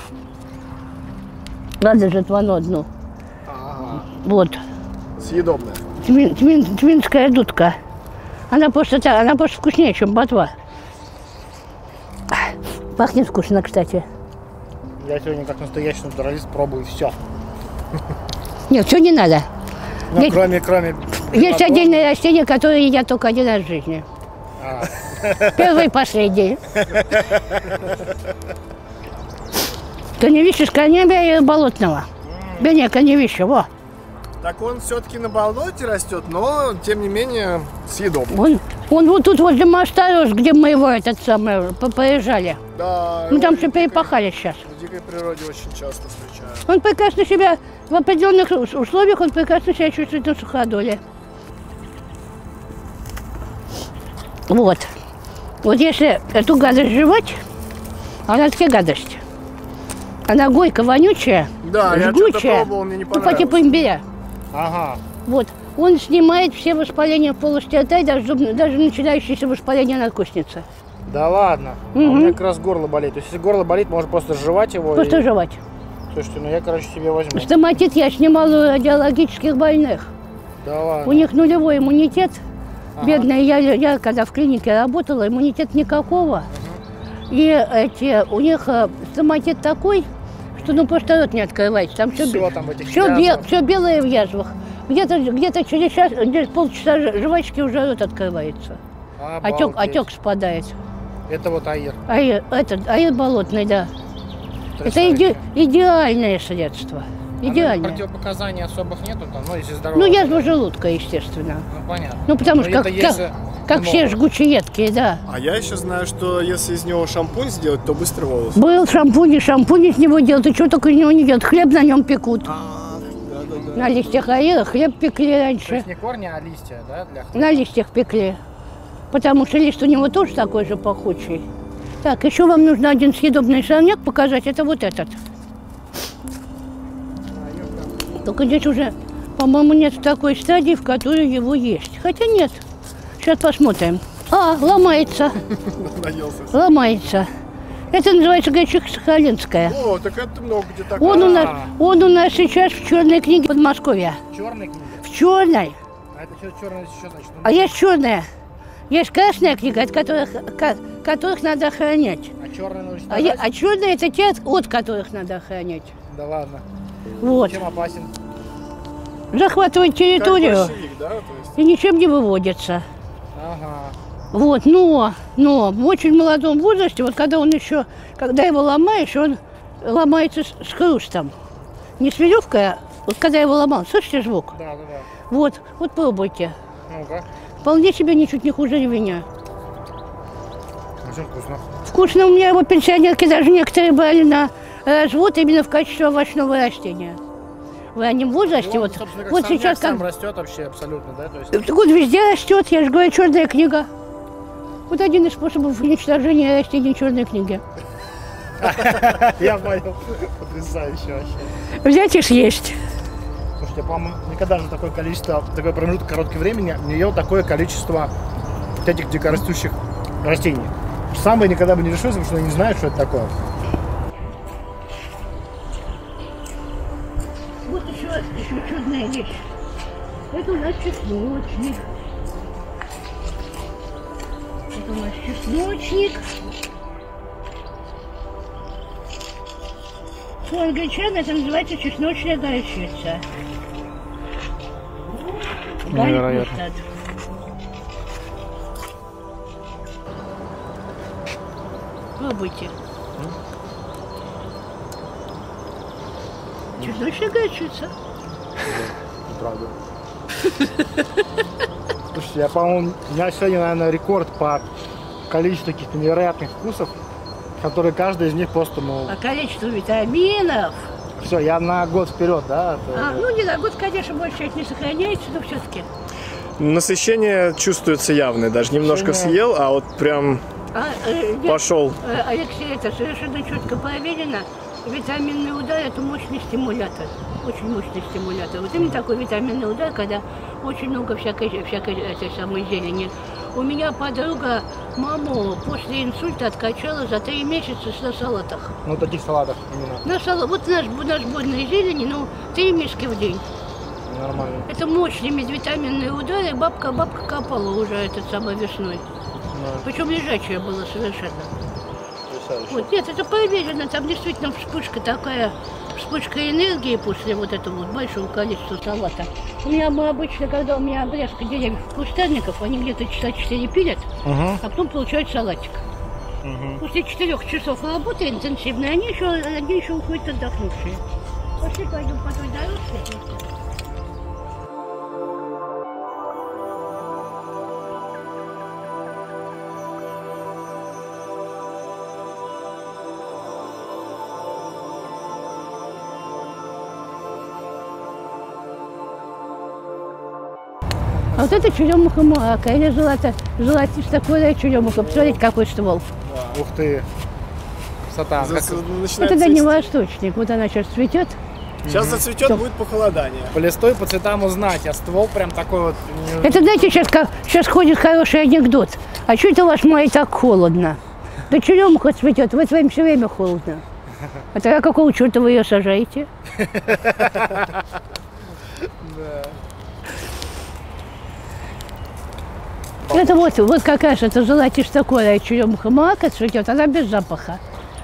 Надо же твоно одну. Ага. Вот. Съедобная. Тмин, тмин, тминская дудка. Она просто, так, она просто вкуснее, чем ботва. Пахнет вкусно, кстати. Я сегодня как настоящий натуралист пробую все. Нет, все не надо. Ну, Есть- кроме, кроме... Есть батона. отдельные растения, которые едят только один раз в жизни. А, Первый и последний. Коневище с корнями болотного. Да не, коневище, во. Так он все-таки на болоте растет, но тем не менее съедобный. Он, он вот тут возле моста рос, где мы его этот самый по- поезжали. Да, Мы там его все в дикой- перепахали сейчас. В дикой природе очень часто встречают. Он прекрасно себя, в определенных ус- условиях, он прекрасно себя чувствует на суходоле. Вот. Вот если эту гадость жевать, она таки гадость. Она горько вонючая, Да, я что-то жгучая, пробовал, мне не ну, по типу понравилось. имбиря. ага. Вот. Он снимает все воспаления в полости рта и даже, зуб- даже начинающиеся воспаления надкусницы. Да ладно. Угу. А у меня как раз горло болит. То есть, если горло болит, можно просто жевать его. Просто и... жевать. Слушайте, ну я, короче, себе возьму. Стоматит я снимала у радиологических больных. Да ладно. У них нулевой иммунитет. Ага. Бедные, я, я когда в клинике работала, иммунитет никакого. Угу. И эти, у них стоматит такой, что ну просто рот не открывается. Там все, все, там в этих все, бел, все белое в язвах. Где-то где через час, через полчаса жвачки уже рот открывается. Отек, отек спадает. Это вот аир. Аир, этот, аир болотный, да. Это иде, идеальное средство. Идеальное. А противопоказаний особых нету там, ну если здорово. Ну, язва желудка, естественно. Ну, понятно. Ну, потому что как, если... как, как все жгучеедкие, да. А я еще знаю, что если из него шампунь сделать, то быстро волосы. Был шампунь, и шампунь из него делают. И что только из него не делают? Хлеб на нем пекут. А, да, да, да. На листьях аира хлеб пекли раньше. То есть не корни, а листья, да? Для хлеба? На листьях пекли. Потому что лист у него тоже такой же пахучий. Так, еще вам нужно один съедобный сорняк показать. Это вот этот. Только здесь уже, по-моему, нет такой стадии, в которой его есть. Хотя нет. Сейчас посмотрим. А, ломается. Ломается. Это называется гайчик сахалинская. О, так это много где такая. Он у нас, он у нас сейчас в черной книге Подмосковья. В черной книге? В черной. А это что черная еще значит? А есть черная. Есть красная книга, от которых, которых надо охранять. А черная нужно а, я, а черная это те, от которых надо охранять. Да ладно. Вот. Чем опасен? Захватывает территорию. Как большевик, да? То есть... И ничем не выводится. Ага. Вот, но, но в очень молодом возрасте, вот когда он еще, когда его ломаешь, он ломается с, с хрустом. Не с веревкой, а вот когда его ломал, слышите звук? Да, да, да. Вот, вот пробуйте. Ну-ка. Вполне себе ничуть не хуже ревеня. Очень вкусно. Вкусно. У меня его пенсионерки даже некоторые брали на развод именно в качестве овощного растения. В раннем возрасте. Он, вот вот сейчас сам как... растет вообще абсолютно, да? То есть... Вот везде растет, я же говорю, черная книга. Вот один из способов уничтожения растений черной книги. Я понял. Потрясающе вообще. Взять и съесть. Слушайте, я, по-моему, никогда же такое количество, такой промежуток короткого времени не ел такое количество вот этих дикорастущих растений. Сам бы никогда бы не решился, потому что я не знаю, что это такое. Вот еще, еще чудная вещь. Это у нас чесночник. Это у нас чесночник. У англичан это называется чесночная горчица. Невероятно. Пробуйте. Чесночная горчица. Правда. Слушайте, я, по-моему, у меня сегодня, наверное, рекорд по количеству каких-то невероятных вкусов, которые каждый из них просто, ну... По количеству витаминов. Все, я на год вперед, да? А, ну, не на год, конечно, больше часть не сохраняется, но все-таки. Насыщение чувствуется явное, даже немножко съел, а вот прям а, э, пошел. Э, Алексей, это совершенно четко проверено. Витаминный удар – это мощный стимулятор, очень мощный стимулятор. Вот именно такой витаминный удар, когда очень много всякой, всякой этой самой зелени. У меня подруга маму после инсульта откачала за три месяца на салатах. Ну, таких салатов именно. На салат, вот наш, наш бодной зелени, ну, три миски в день. Нормально. Это мощные витаминные удары, бабка, бабка копала уже этот самой весной. Да. Причем лежачая была совершенно. Вот, нет, это проверено, там действительно вспышка такая, вспышка энергии после вот этого вот большого количества салата. У меня мы обычно, когда у меня обрезка деревьев кустарников, они где-то часа четыре пилят, uh-huh. а потом получают салатик. Uh-huh. После четырех часов работы интенсивной, они еще, они еще уходят отдохнувшие. Пошли, пойдем по той дорожке. А вот это черемуха мака, или золото, золотисто-корая черемуха. Посмотрите, какой ствол. Да. Ух ты. Красота. Как... Это дальневосточник. Вот она сейчас цветет. Сейчас зацветет, mm-hmm. будет похолодание. По листу и по цветам узнать, а ствол прям такой вот... Это, знаете, сейчас, сейчас ходит хороший анекдот. А что это у вас, май, так холодно? Да черемуха цветет, вы с вами все время холодно. А тогда какого черта вы ее сажаете? Это вот, вот какая же это золотистокорая черемуха. Мака цветет, она без запаха.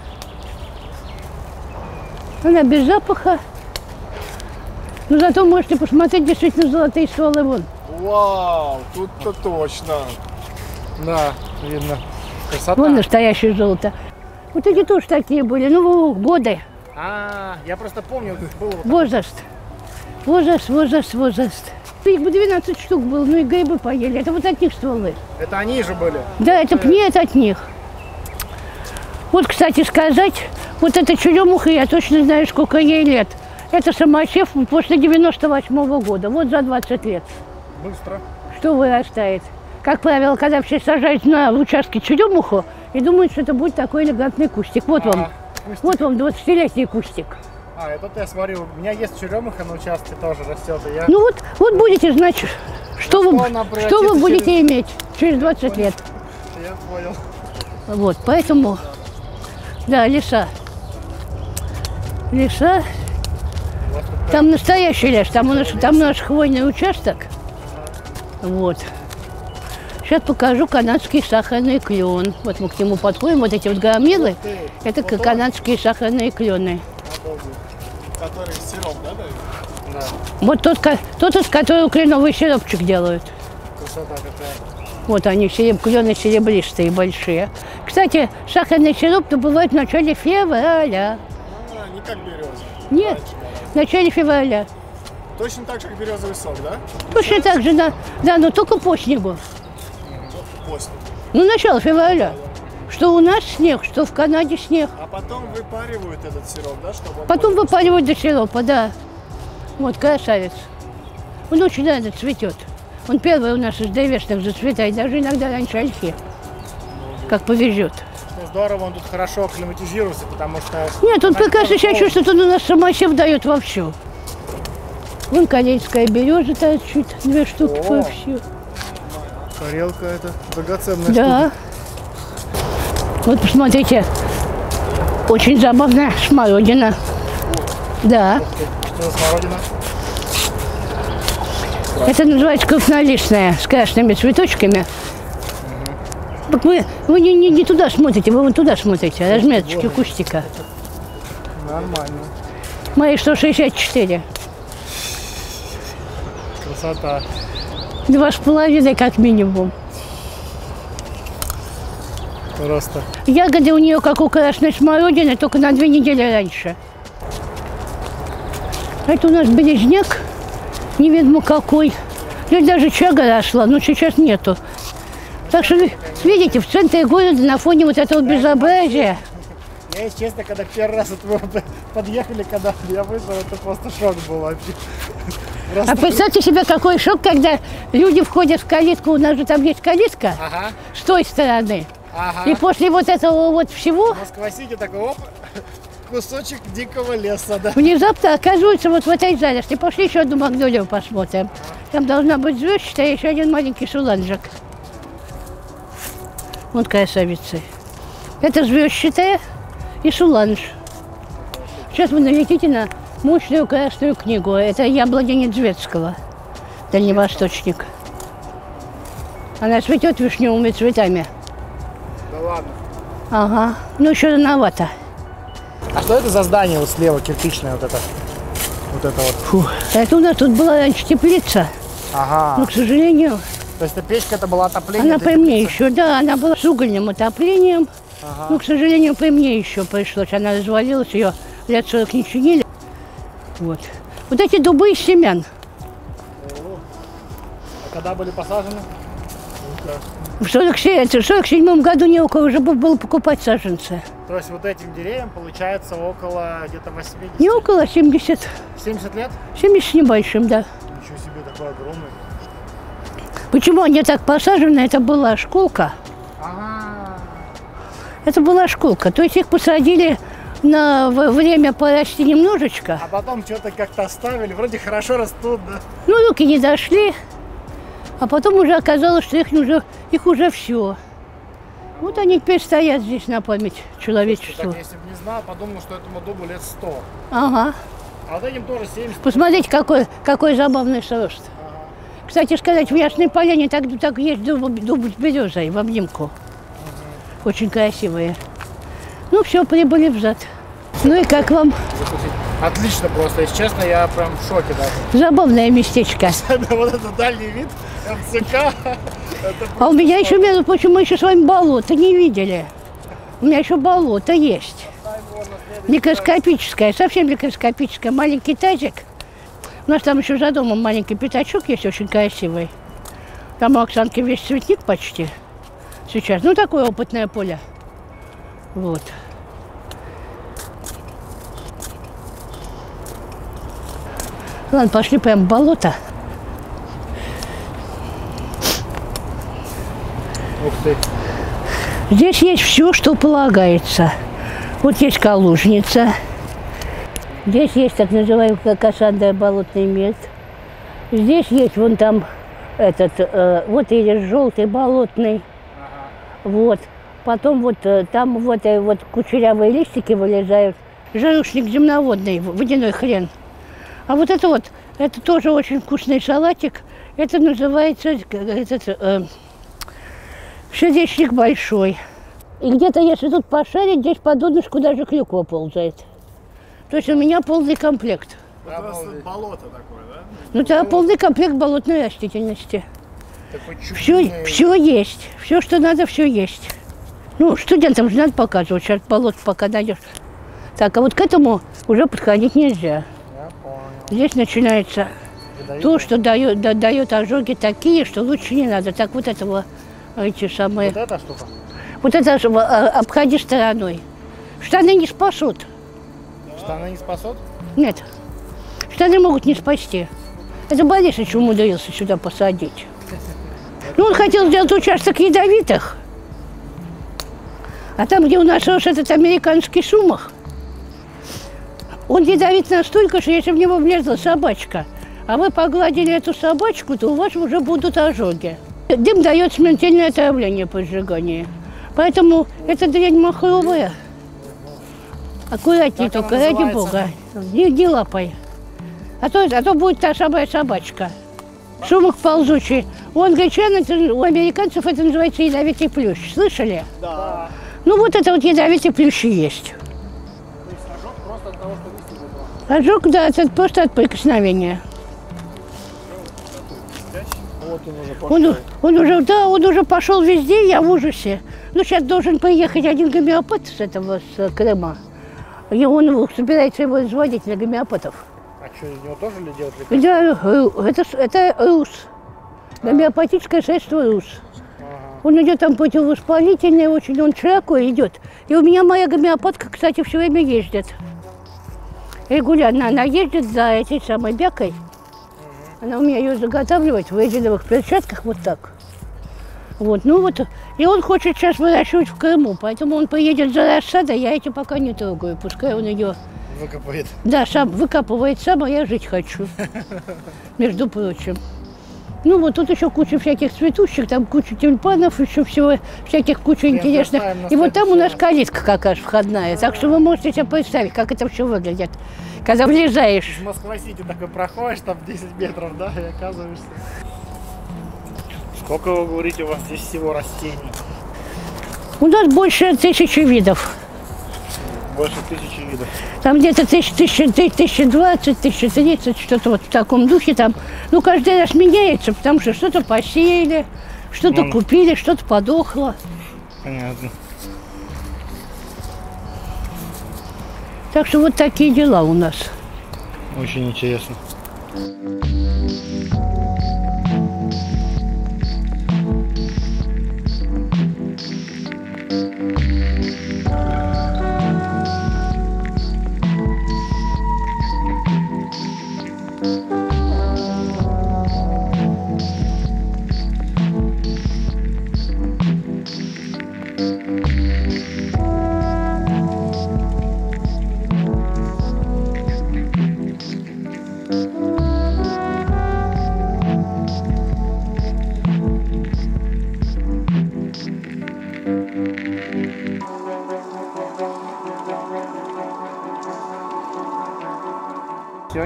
Она без запаха. Но зато можете посмотреть действительно золотые стволы вон. Вау, тут-то точно. Да, видно. Красота. Вон настоящее золото. Вот эти тоже такие были, ну, годы. А, я просто помню, было вот Возраст. Возраст, возраст, возраст. Их бы двенадцать штук было, ну и грибы поели. Это вот от них стволы. это они же были. Да, это пни, это от них. Вот, кстати сказать, вот эта черемуха, я точно знаю, сколько ей лет. Это самосев после девяносто восьмого года, вот за двадцать лет. Быстро. Что вырастает? Как правило, когда все сажают на участке черемуху и думают, что это будет такой элегантный кустик. Вот А, вам, кустик. вот вам двадцатилетний кустик. А, это я смотрю, у меня есть черемуха на участке тоже растет, и я... Ну вот, вот будете знать, что, Что вы, она что вы превратится будете через- иметь через двадцать лет. Я понял. Вот, поэтому, да, леса. Леса. Вот тут Там настоящий лес, там, у нас, там наш хвойный участок. Вот. Сейчас покажу канадский сахарный клен. Вот мы к нему подходим, вот эти вот громилы, это как канадские сахарные клены. Который сироп, да, дают? Да, Вот тот, ко- тот, из которого кленовый сиропчик делают. красота какая. Вот они, сереб, клены серебристые, большие. Кстати, сахарный сироп добывают в начале февраля. А, не как береза. Нет, в начале февраля. Точно так же, как березовый сок, да? Точно так же, да, да, но только по снегу. После. Ну, начало февраля. Что у нас снег, что в Канаде снег. А потом выпаривают этот сироп, да, чтобы он Потом более выпаривают до сиропа, да. Вот, красавец. Он очень рано цветет. Он первый у нас из древесных зацветает, даже иногда раньше ольхи. Как повезет. Ну, здорово, он тут хорошо акклиматизируется, потому что... Нет, он Значит, прекрасно тоже себя холодно. чувствует, он у нас самосев дает вовсю. Вон корейская береза торчит, две штуки О. вовсю. Тарелка это драгоценная Да. Вот посмотрите, очень забавная смородина. Да, Что за смородина? это называется крупнолистная, с красными цветочками. Так вы, вы не, не, не туда смотрите, вы вон туда смотрите, разметочки кустика. Нормально. Мои сто шестьдесят четыре. Красота. Два с половиной как минимум. Просто. Ягоды у нее как у красной смородины, только на две недели раньше. Это у нас березняк, неведомо какой. Здесь даже чага росла, но сейчас нету. Так что, видите, в центре города на фоне вот этого безобразия. Я, если честно, когда первый раз от вы подъехали, когда я вышел, это просто шок был вообще. Просто- А представьте себе, какой шок, когда люди входят в калитку, у нас же там есть калитка, Ага, с той стороны. ага. И после вот этого вот всего Москва-Сити такой, оп, кусочек дикого леса, да. внезапно оказывается вот в этой залежке. Пошли еще одну магнолию посмотрим. Там должна быть звездчатая, и еще один маленький шуланжик. Вот красавицы. Это звездчатая и шуланж. Сейчас вы налетите на мощную красную книгу. Это яблоня Недзвецкого, дальневосточник. Она цветет вишневыми цветами. Да ладно. Ага, ну еще рановато. А что это за здание вот слева, кирпичное вот это? Вот это вот. Фу. Это у нас тут была раньше теплица, но, Ага. к сожалению, То есть эта печка, это было отопление? она для при мне теплицы? еще, да, она была с угольным отоплением. Ага. Ну, к сожалению, при мне еще пришлось. Она развалилась, ее лет сорок не чинили. Вот. Вот эти дубы из семян. А когда были посажены? В сорок седьмом году не у кого уже было покупать саженцы. То есть вот этим деревьям получается около где-то восьмидесяти. Не около семьдесят. семьдесят лет? семьдесят с небольшим, да. Ничего себе, такой огромный. Почему они так посажены? Это была школка. Ага. Это была школка. То есть их посадили на в- время порасти немножечко. А потом что-то как-то оставили, вроде хорошо растут, да? Ну, руки не дошли. А потом уже оказалось, что их уже, их уже все. Вот они теперь стоят здесь на память человечеству. Так, если бы не знал, подумал, что этому дубу лет сто. Ага. А вот этим тоже семьдесят. Посмотрите, какой, какой забавный рост. Ага. Кстати сказать, в Ясной Поляне так, так есть дуб, дуб с березой в обнимку. Ага. Очень красивые. Ну все, прибыли взад. Ну и как вам? Отлично просто, если честно, я прям в шоке даже. Забавное местечко. Вот это дальний вид эм цэ ка. А у меня еще, между прочим, мы еще с вами болото не видели. У меня еще болото есть. Микроскопическое, совсем микроскопическое. Маленький тазик. У нас там еще за домом маленький пятачок есть, очень красивый. Там у Оксанки весь цветник почти сейчас. Ну, такое опытное поле. Вот. Ладно, пошли прямо в болото. Ух ты. Здесь есть все, что полагается. Вот есть калужница. Здесь есть так называемый кассандра болотный мед. Здесь есть вон там этот, э, вот есть желтый болотный. Ага. Вот. Потом вот э, там вот, э, вот кучерявые листики вылезают. Жарушник земноводный, водяной хрен. А вот это вот, это тоже очень вкусный салатик. Это называется этот, э, сердечник большой. И где-то, если тут пошарить, здесь по донышку даже клюква ползает. То есть у меня полный комплект. Да, болото такое, да? Ну да, полный комплект болотной растительности. Все, все есть. Все, что надо, все есть. Ну, студентам же надо показывать, сейчас болото пока найдешь. Так, а вот к этому уже подходить нельзя. Я понял. Здесь начинается то, что дает, да, дает ожоги такие, что лучше не надо. Так вот этого, эти самые... Вот эта штука? Вот это обходи стороной. Штаны не спасут. Штаны не спасут? Нет. Штаны могут не спасти. Это Борисович умудрился сюда посадить. Ну, он хотел сделать участок ядовитых. А там, где у нас рос этот американский шумах, он ядовит настолько, что если в него влезла собачка, а вы погладили эту собачку, то у вас уже будут ожоги. Дым дает смертельное отравление при сжигании. Поэтому эта дрянь махровая. Аккуратнее только, ради бога. Не, не лапай. А то, а то будет та самая собачка. Шумах ползучий. У англичан, это, у американцев это называется ядовитый плющ. Слышали? Да. Ну вот это вот ядовитый плющ и есть. То есть ожог просто от того, что листья выпало? Ожог, да, это просто от прикосновения. Вот он уже пошел. Он, он уже, да, он уже пошел везде, я в ужасе. Ну, сейчас должен приехать один гомеопат с этого, с Крыма. И он собирается его изводить для гомеопатов. А что, из него тоже ли делать лекарства? Да, это, это РУС. Гомеопатическое средство РУС. Ага. Он идет там противовоспалительный, очень он широко идет. И у меня моя гомеопатка, кстати, все время ездит. Регулярно она ездит за этой самой бякой. Она у меня ее заготавливает в резиновых перчатках вот так. Вот, ну вот, и он хочет сейчас выращивать в Крыму, поэтому он поедет за рассадой, я эти пока не трогаю, пускай он ее... Выкопает. Да, сам выкапывает сам, а я жить хочу, между прочим. Ну вот тут еще куча всяких цветущих, там куча тюльпанов, еще всего, всяких куча интересных. И вот там у нас калитка как раз входная, так что вы можете себе представить, как это все выглядит, когда влезаешь. Из Москва-Сити такой проходишь, там десять метров, да, и оказываешься. Сколько, вы говорите, у вас здесь всего растений? У нас больше тысячи видов. Больше тысячи видов. Там где-то тысяча двадцать, тысяча тридцать, что-то вот в таком духе там. Ну, каждый раз меняется, потому что что-то посеяли, что-то ну, купили, что-то подохло. Понятно. Так что вот такие дела у нас. Очень интересно.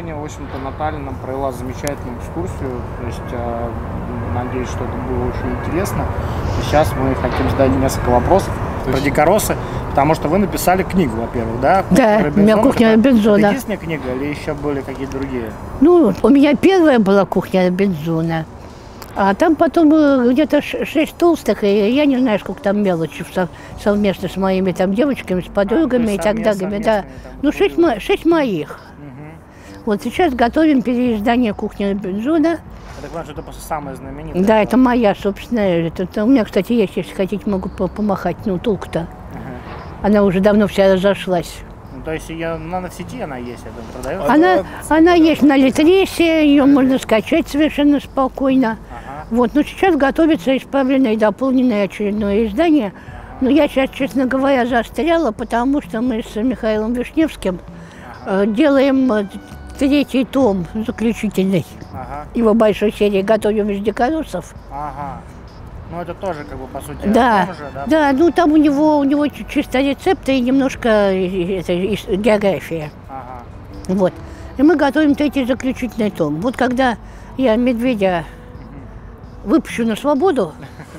Таня, в общем-то, Наталья нам провела замечательную экскурсию. То есть, э, надеюсь, что это было очень интересно. И сейчас мы хотим задать несколько вопросов про дикоросы, потому что вы написали книгу, во-первых, да? Да, у меня «Кухня Робинзона». Это единственная книга или еще были какие-то другие? Ну, у меня первая была «Кухня Робинзона», а там потом где-то шесть толстых, и я не знаю, сколько там мелочи совместно с моими там девочками, с подругами а, и так далее. Да. Ну, шесть, мо шесть моих. Угу. Вот сейчас готовим переиздание «Кухни Робинзона». Я так понимаю, что это просто самое знаменитое. Да, это моя собственная. Это, это, у меня, кстати, есть, если хотите, могу помахать, ну, толк-то. Угу. Она уже давно вся разошлась. То есть ее, ну, она в сети она есть, это продается? Она, она есть на Литресе, ее можно скачать совершенно спокойно. Ага. Вот, но сейчас готовится исправленное и дополненное очередное издание. Ага. Но я сейчас, честно говоря, застряла, потому что мы с Михаилом Вишневским ага. делаем третий том заключительный. Ага. Его большой серии «Готовим из дикоросов». Ага. Ну, это тоже, как бы, по сути, да, же, да? Да, ну, там у него, у него чисто рецепты и немножко это, география. Ага. Вот. И мы готовим третий заключительный том. Вот когда я медведя угу. выпущу на свободу,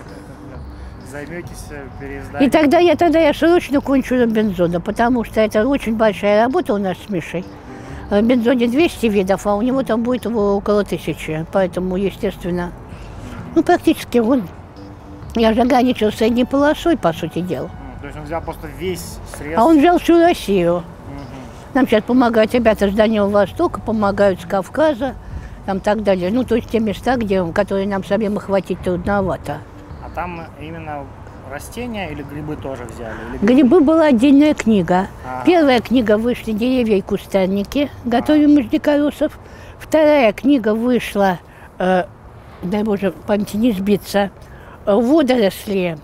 займетесь переизданием. И тогда я, тогда я срочно кончу Робинзона, потому что это очень большая работа у нас с Мишей. В Робинзоне двести видов, а у него там будет около тысячи. Поэтому, естественно, ну, практически он... Я же ограничил средней полосой, по сути дела. То есть он взял просто весь срез? А он взял всю Россию. Угу. Нам сейчас помогают ребята с Дальнего Востока, помогают с Кавказа, там так далее. Ну, то есть те места, где, которые нам самим охватить трудновато. А там именно растения или грибы тоже взяли? Или... Грибы была отдельная книга. А-а-а. Первая книга вышла «Деревья и кустарники», готовим из дикоросов. Вторая книга вышла, э, дай Боже, памяти не сбиться, водоросли,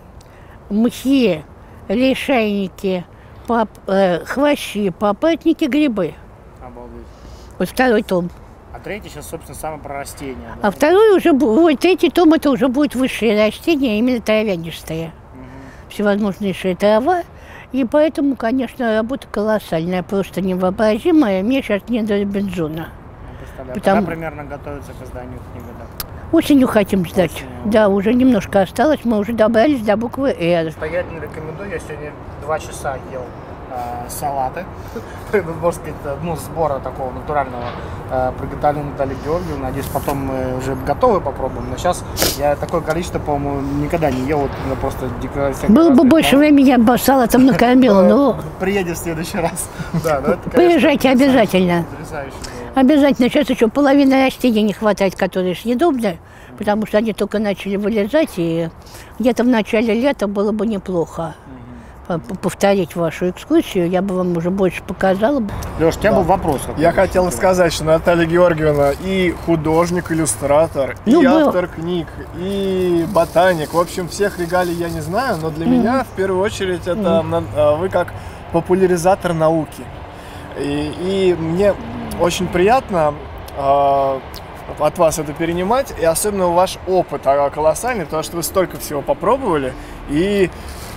мхи, лишайники, пап, э, хвощи, папоротники, грибы. Обалдеть. Вот второй том. А третий сейчас, собственно, самое про растения. Да? А второй уже, ой, третий том это уже будет высшие растения, именно травянистые. Угу. Всевозможнейшая трава. И поэтому, конечно, работа колоссальная, просто невообразимая. Мне сейчас не до Робинзона. Ну, потому... Когда примерно готовится к изданию книги, да? Осенью хотим сдать. Осенью. Да, уже немножко осталось, мы уже добрались до буквы «Р». Настоятельно рекомендую, я сегодня два часа ел э, салаты. Можно сказать, ну, сбора такого натурального э, приготовления Натальи Георгиевны. Надеюсь, потом мы уже готовы попробуем. Но сейчас я такое количество, по-моему, никогда не ел. Вот, просто было бы больше времени, я бы салатом накормила, но... Приедешь в следующий раз. Приезжайте обязательно. Обязательно. Сейчас еще половины растений не хватает, которые съедобны, потому что они только начали вылезать, и где-то в начале лета было бы неплохо повторить вашу экскурсию, я бы вам уже больше показала. Леш, у тебя да. был вопрос. Я хотел было. сказать, что Наталья Георгиевна и художник, иллюстратор, ну, и был. автор книг, и ботаник. В общем, всех регалий я не знаю, но для mm-hmm. меня в первую очередь это mm-hmm. вы как популяризатор науки. И, и мне очень приятно э, от вас это перенимать, и особенно ваш опыт колоссальный, потому что вы столько всего попробовали, и,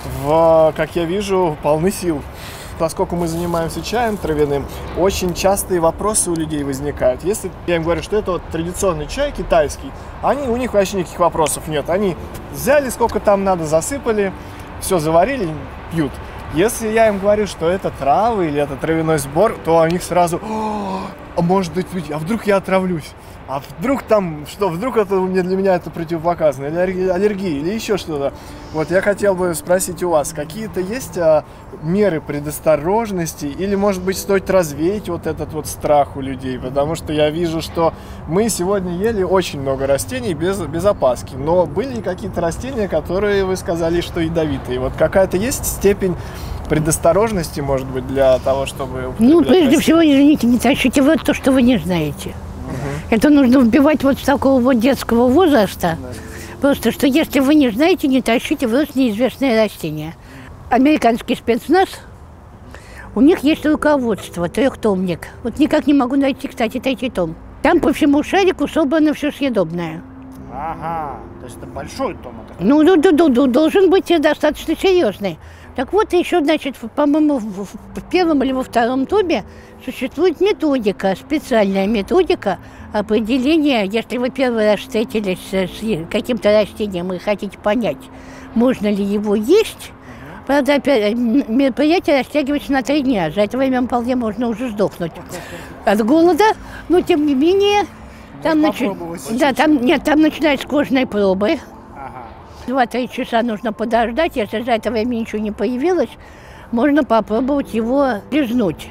в, как я вижу, полны сил. Поскольку мы занимаемся чаем травяным, очень частые вопросы у людей возникают. Если я им говорю, что это вот традиционный чай китайский, они, у них вообще никаких вопросов нет. Они взяли сколько там надо, засыпали, все заварили, пьют. Если я им говорю, что это травы или это травяной сбор, то у них сразу, а может быть, а вдруг я отравлюсь? А вдруг там, что, вдруг это мне, для меня это противопоказано, или аллергия, или еще что-то. Вот я хотел бы спросить у вас, какие-то есть а, меры предосторожности, или, может быть, стоит развеять вот этот вот страх у людей, потому что я вижу, что мы сегодня ели очень много растений без, без опаски, но были какие-то растения, которые вы сказали, что ядовитые. Вот какая-то есть степень предосторожности, может быть, для того, чтобы... Ну, прежде растения? всего, извините, не тащите вот то, что вы не знаете. Это нужно вбивать вот с такого вот детского возраста. Да. Просто, что если вы не знаете, не тащите в рост неизвестное растение. Американский спецназ, у них есть руководство, трехтомник. Вот никак не могу найти, кстати, третий том. Там по всему шарику собрано все съедобное. Ага, то есть это большой том. Это... Ну, д- д- д- должен быть достаточно серьезный. Так вот, еще, значит, по-моему, в, в первом или во втором томе существует методика, специальная методика определения, если вы первый раз встретились с, с каким-то растением и хотите понять, можно ли его есть. Правда, мероприятие растягивается на три дня. За это время вполне можно уже сдохнуть от голода, но тем не менее, там, нач... да, там, нет, там начинаются кожные пробы. Два-три часа нужно подождать, если за это время ничего не появилось, можно попробовать его лизнуть.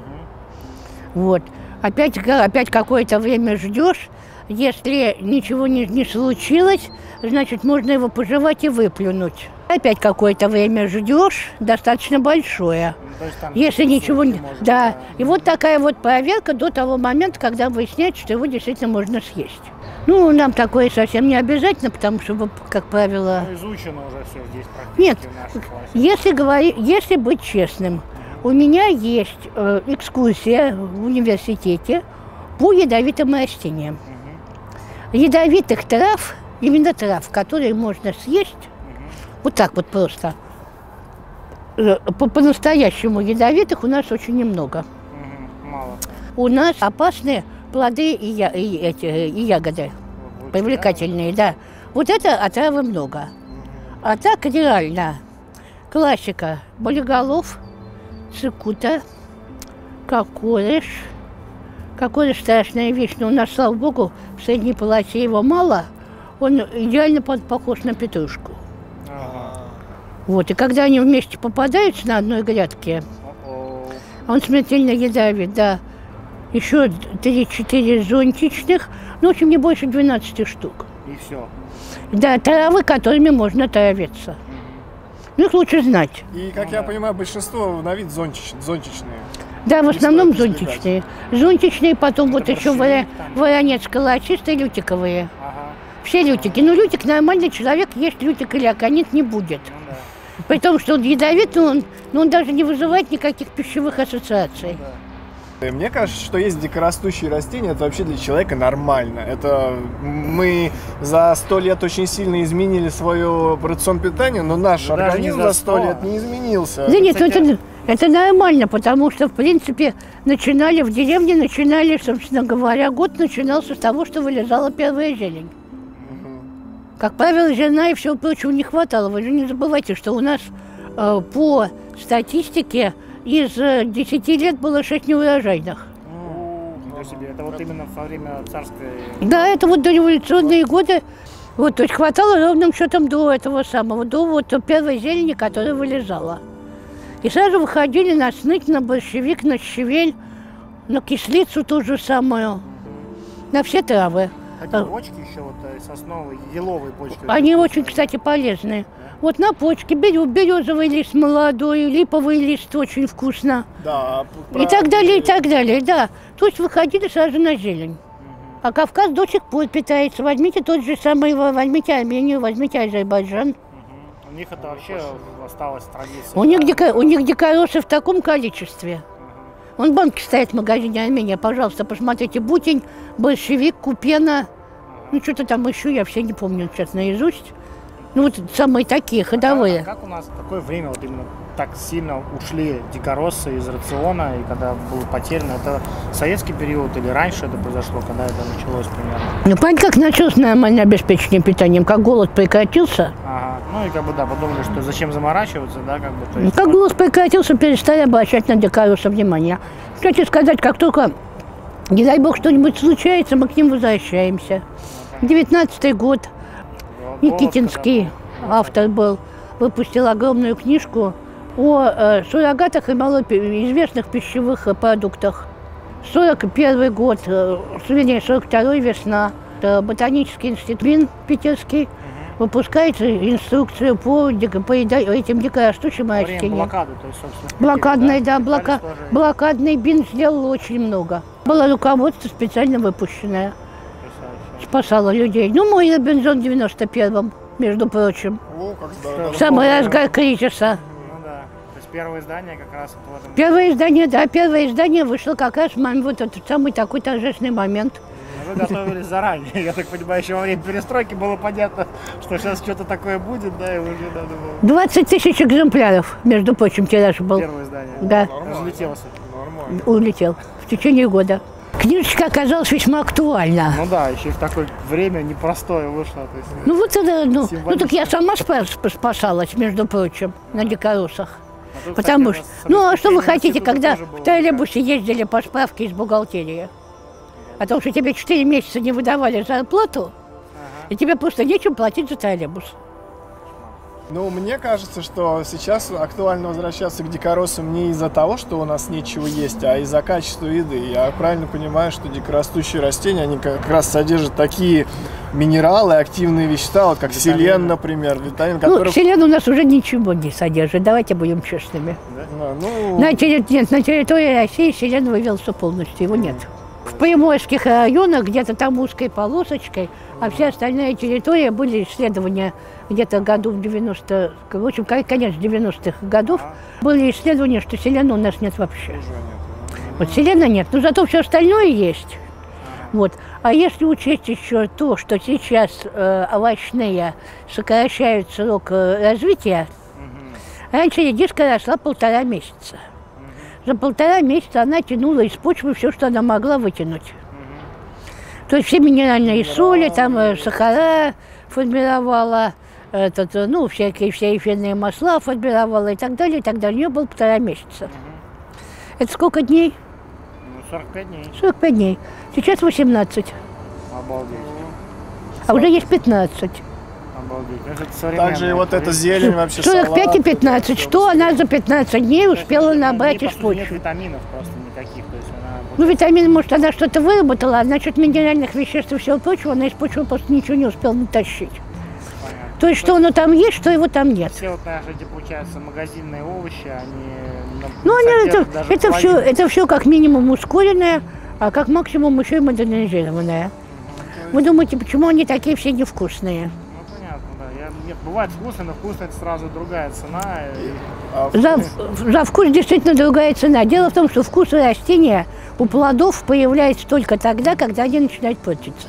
Угу. Вот. Опять, опять какое-то время ждешь, если ничего не, не случилось, значит, можно его пожевать и выплюнуть. Опять какое-то время ждешь, достаточно большое. Ну, если ничего не... Может, да. да. И вот такая вот проверка до того момента, когда выясняется, что его действительно можно съесть. Ну, нам такое совсем не обязательно, потому что, как правило... Ну, изучено уже все здесь практически. Нет, если, говори, если быть честным, у меня есть э, экскурсия в университете по ядовитым растениям. Угу. Ядовитых трав, именно трав, которые можно съесть, угу. вот так вот просто, э, по- по-настоящему ядовитых у нас очень немного. Угу. Мало. У нас опасные плоды и, я, и, эти, и ягоды, вот, привлекательные, да. Вот это отравы много. А так реально классика: болиголов, цикута, кокорыш. Кокорыш страшная вещь, но у нас, слава богу, в средней полосе его мало. Он идеально похож на петрушку. Ага. Вот, и когда они вместе попадаются на одной грядке, он смертельно ядовит, да. Еще три-четыре зонтичных, ну, в общем, не больше двенадцати штук. И все. Да, травы, которыми можно травиться. Mm-hmm. Ну, их лучше знать. И, как ну, я да. понимаю, большинство на вид зонтич, зонтичные. Да, в основном зонтичные. Зонтичные, потом это вот еще вора, воронец-калачистые, лютиковые. Ага. Все лютики. Ну, лютик нормальный человек, есть лютик или аконит не будет. Ну, да. При том, что он ядовит, но он, но он даже не вызывает никаких пищевых ассоциаций. Ну, да. Мне кажется, что есть дикорастущие растения, это вообще для человека нормально. Это мы за сто лет очень сильно изменили свой рацион питания, но наш да, организм за сто лет не изменился. Да нет, это, это нормально, потому что, в принципе, начинали в деревне, начинали, собственно говоря, год начинался с того, что вылезала первая зелень. Угу. Как правило, зерна и всего прочего не хватало. Вы же не забывайте, что у нас э, по статистике из десяти лет было шесть неурожайных. О, себе. Это вот именно во время царской... Да, это вот дореволюционные годы. Вот, то есть хватало ровным счетом до этого самого, до вот первой зелени, которая вылезала. И сразу выходили на сныть, на борщевик, на щавель, на кислицу ту же самую, на все травы. А почки еще, вот сосновые, еловые почки? Они очень, кстати, полезные. Вот на почке беру березовый лист молодой, липовый лист очень вкусно. Да. И так далее, и так далее, да. То есть выходили сразу на зелень. Угу. А Кавказ до сих пор питается. Возьмите тот же самый, возьмите Армению, возьмите Азербайджан. Угу. У них это вообще осталась традиция. У них, дико, у них дикоросы в таком количестве. Угу. Вон банки стоят в магазине Армения, пожалуйста, посмотрите. Бутень, большевик, купена. Угу. Ну, что-то там еще, я все не помню сейчас наизусть. Ну, вот самые такие, ходовые. А как у нас, какое время вот именно так сильно ушли дикоросы из рациона, и когда было потеряно, это советский период или раньше это произошло, когда это началось примерно? Ну, понятно, как началось нормальное обеспечение питанием, как голод прекратился. Ага, ну и как бы, да, подумали, что зачем заморачиваться, да, как бы. То есть, как голод прекратился, перестали обращать на дикороса внимание. Кстати сказать, как только, не дай бог, что-нибудь случается, мы к ним возвращаемся. девятнадцатый год. Никитинский автор был, выпустил огромную книжку о э, суррогатах и малоизвестных пищевых продуктах. сорок первый год, э, вернее, сорок второй весна, э, Ботанический институт Вин питерский выпускает инструкцию по, по этим дикорастущим растениям. Блокады, то есть, собственно. Блокадный, да, да блока, блокадный Бин сделал очень много. Было руководство специально выпущенное. Спасала людей. Ну, мой Робинзон в девяносто первом, между прочим. О, как здорово. В самый разгар кризиса. Ну да. То есть первое издание как раз вот в этом... Первое издание, да, первое издание вышло как раз в вот этот самый такой торжественный момент. Вы готовились заранее. Я так понимаю, еще во время перестройки было понятно, что сейчас что-то такое будет, да, и уже надо было. двадцать тысяч экземпляров, между прочим, тираж был. Первое издание. Да. Разлетелся. Нормально. Улетел в течение года. Книжечка оказалась весьма актуальна. Ну да, еще и в такое время непростое вышло. То есть, Ну вот это, ну, ну так я сама спас, спасалась, между прочим, на Дикоросах. а тут, Потому кстати, что, ну а что вы хотите, института когда тоже было, в троллейбусе ездили по справке из бухгалтерии? О том, что тебе четыре месяца не выдавали зарплату, Ага. и тебе просто нечем платить за троллейбус. Ну, мне кажется, что сейчас актуально возвращаться к дикоросам не из-за того, что у нас нечего есть, а из-за качества еды. Я правильно понимаю, что дикорастущие растения, они как раз содержат такие минералы, активные вещества, вот как Витамины. селен, например, витамин, Ну, который... селен у нас уже ничего не содержит, давайте будем честными. Да, ну, На, терри- нет, на территории России селен вывелся полностью, его нет. В приморских районах где-то там узкой полосочкой, а вся остальная территория были исследования где-то году в девяностых, в общем, кон- конец девяностых годов, были исследования, что селена у нас нет вообще. Вот селена нет, но зато все остальное есть. Вот. А если учесть еще то, что сейчас э, овощные сокращают срок э, развития, раньше редиска росла полтора месяца. За полтора месяца она тянула из почвы все, что она могла вытянуть. То есть все минеральные соли, там э, сахара формировала, этот, э, ну, всякие все эфирные масла формировала и так далее, и так далее. У нее было полтора месяца. Это сколько дней? Ну, сорок пять дней. сорок пять дней. Сейчас восемнадцать, Обалдеть. а уже есть пятнадцать. Обалдеть. Это современное также и вот время. эта зелень вообще, сорок пять и салат, пятнадцать. это Что она за пятнадцать дней То есть успела не- набрать не из то, что Нет почвы? витаминов просто никаких. То есть она вот Ну, витамины, может, она что-то выработала, а насчет минеральных веществ и всего прочего, она из почвы просто ничего не успела натащить. понятно. То есть, что оно там есть, что его там нет. Все вот наши, эти, получается, магазинные овощи, они... на- Ну, они, это, содержат даже это, все, половину. это все как минимум ускоренное, а как максимум еще и модернизированное. Вы думаете, почему они такие все невкусные? Ну, понятно, да. Я, нет, бывает вкусно, но вкусно это сразу другая цена. И... А в- За, за вкус действительно другая цена. Дело в том, что вкус у растения, у плодов появляется только тогда, когда они начинают портиться.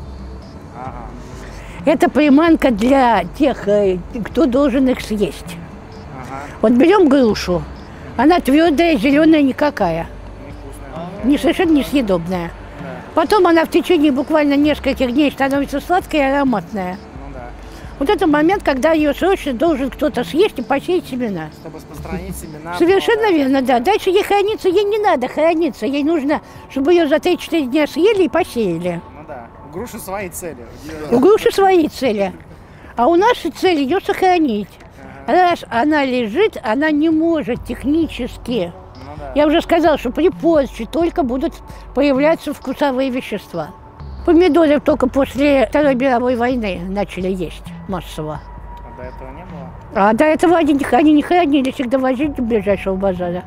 Ага. Это приманка для тех, э, кто должен их съесть. Ага. Вот берем грушу. Она твердая, зеленая, никакая. Невкусная. Не, совершенно несъедобная. Да. Потом она в течение буквально нескольких дней становится сладкой и ароматная. Ну да. Вот это момент, когда ее срочно должен кто-то съесть и посеять семена. Чтобы распространить семена. Совершенно плода. верно, да. Дальше ей храниться, ей не надо храниться. Ей нужно, чтобы ее за три-четыре дня съели и посеяли. Ну да. У груши свои цели. У груши свои цели. А у нашей цель ее сохранить. Раз она лежит, она не может технически. Ну да. Я уже сказала, что при порче только будут появляться вкусовые вещества. Помидоры только после Второй мировой войны начали есть массово. А до этого не было? А до этого они, не- они не хранились, их довозили до ближайшего базара.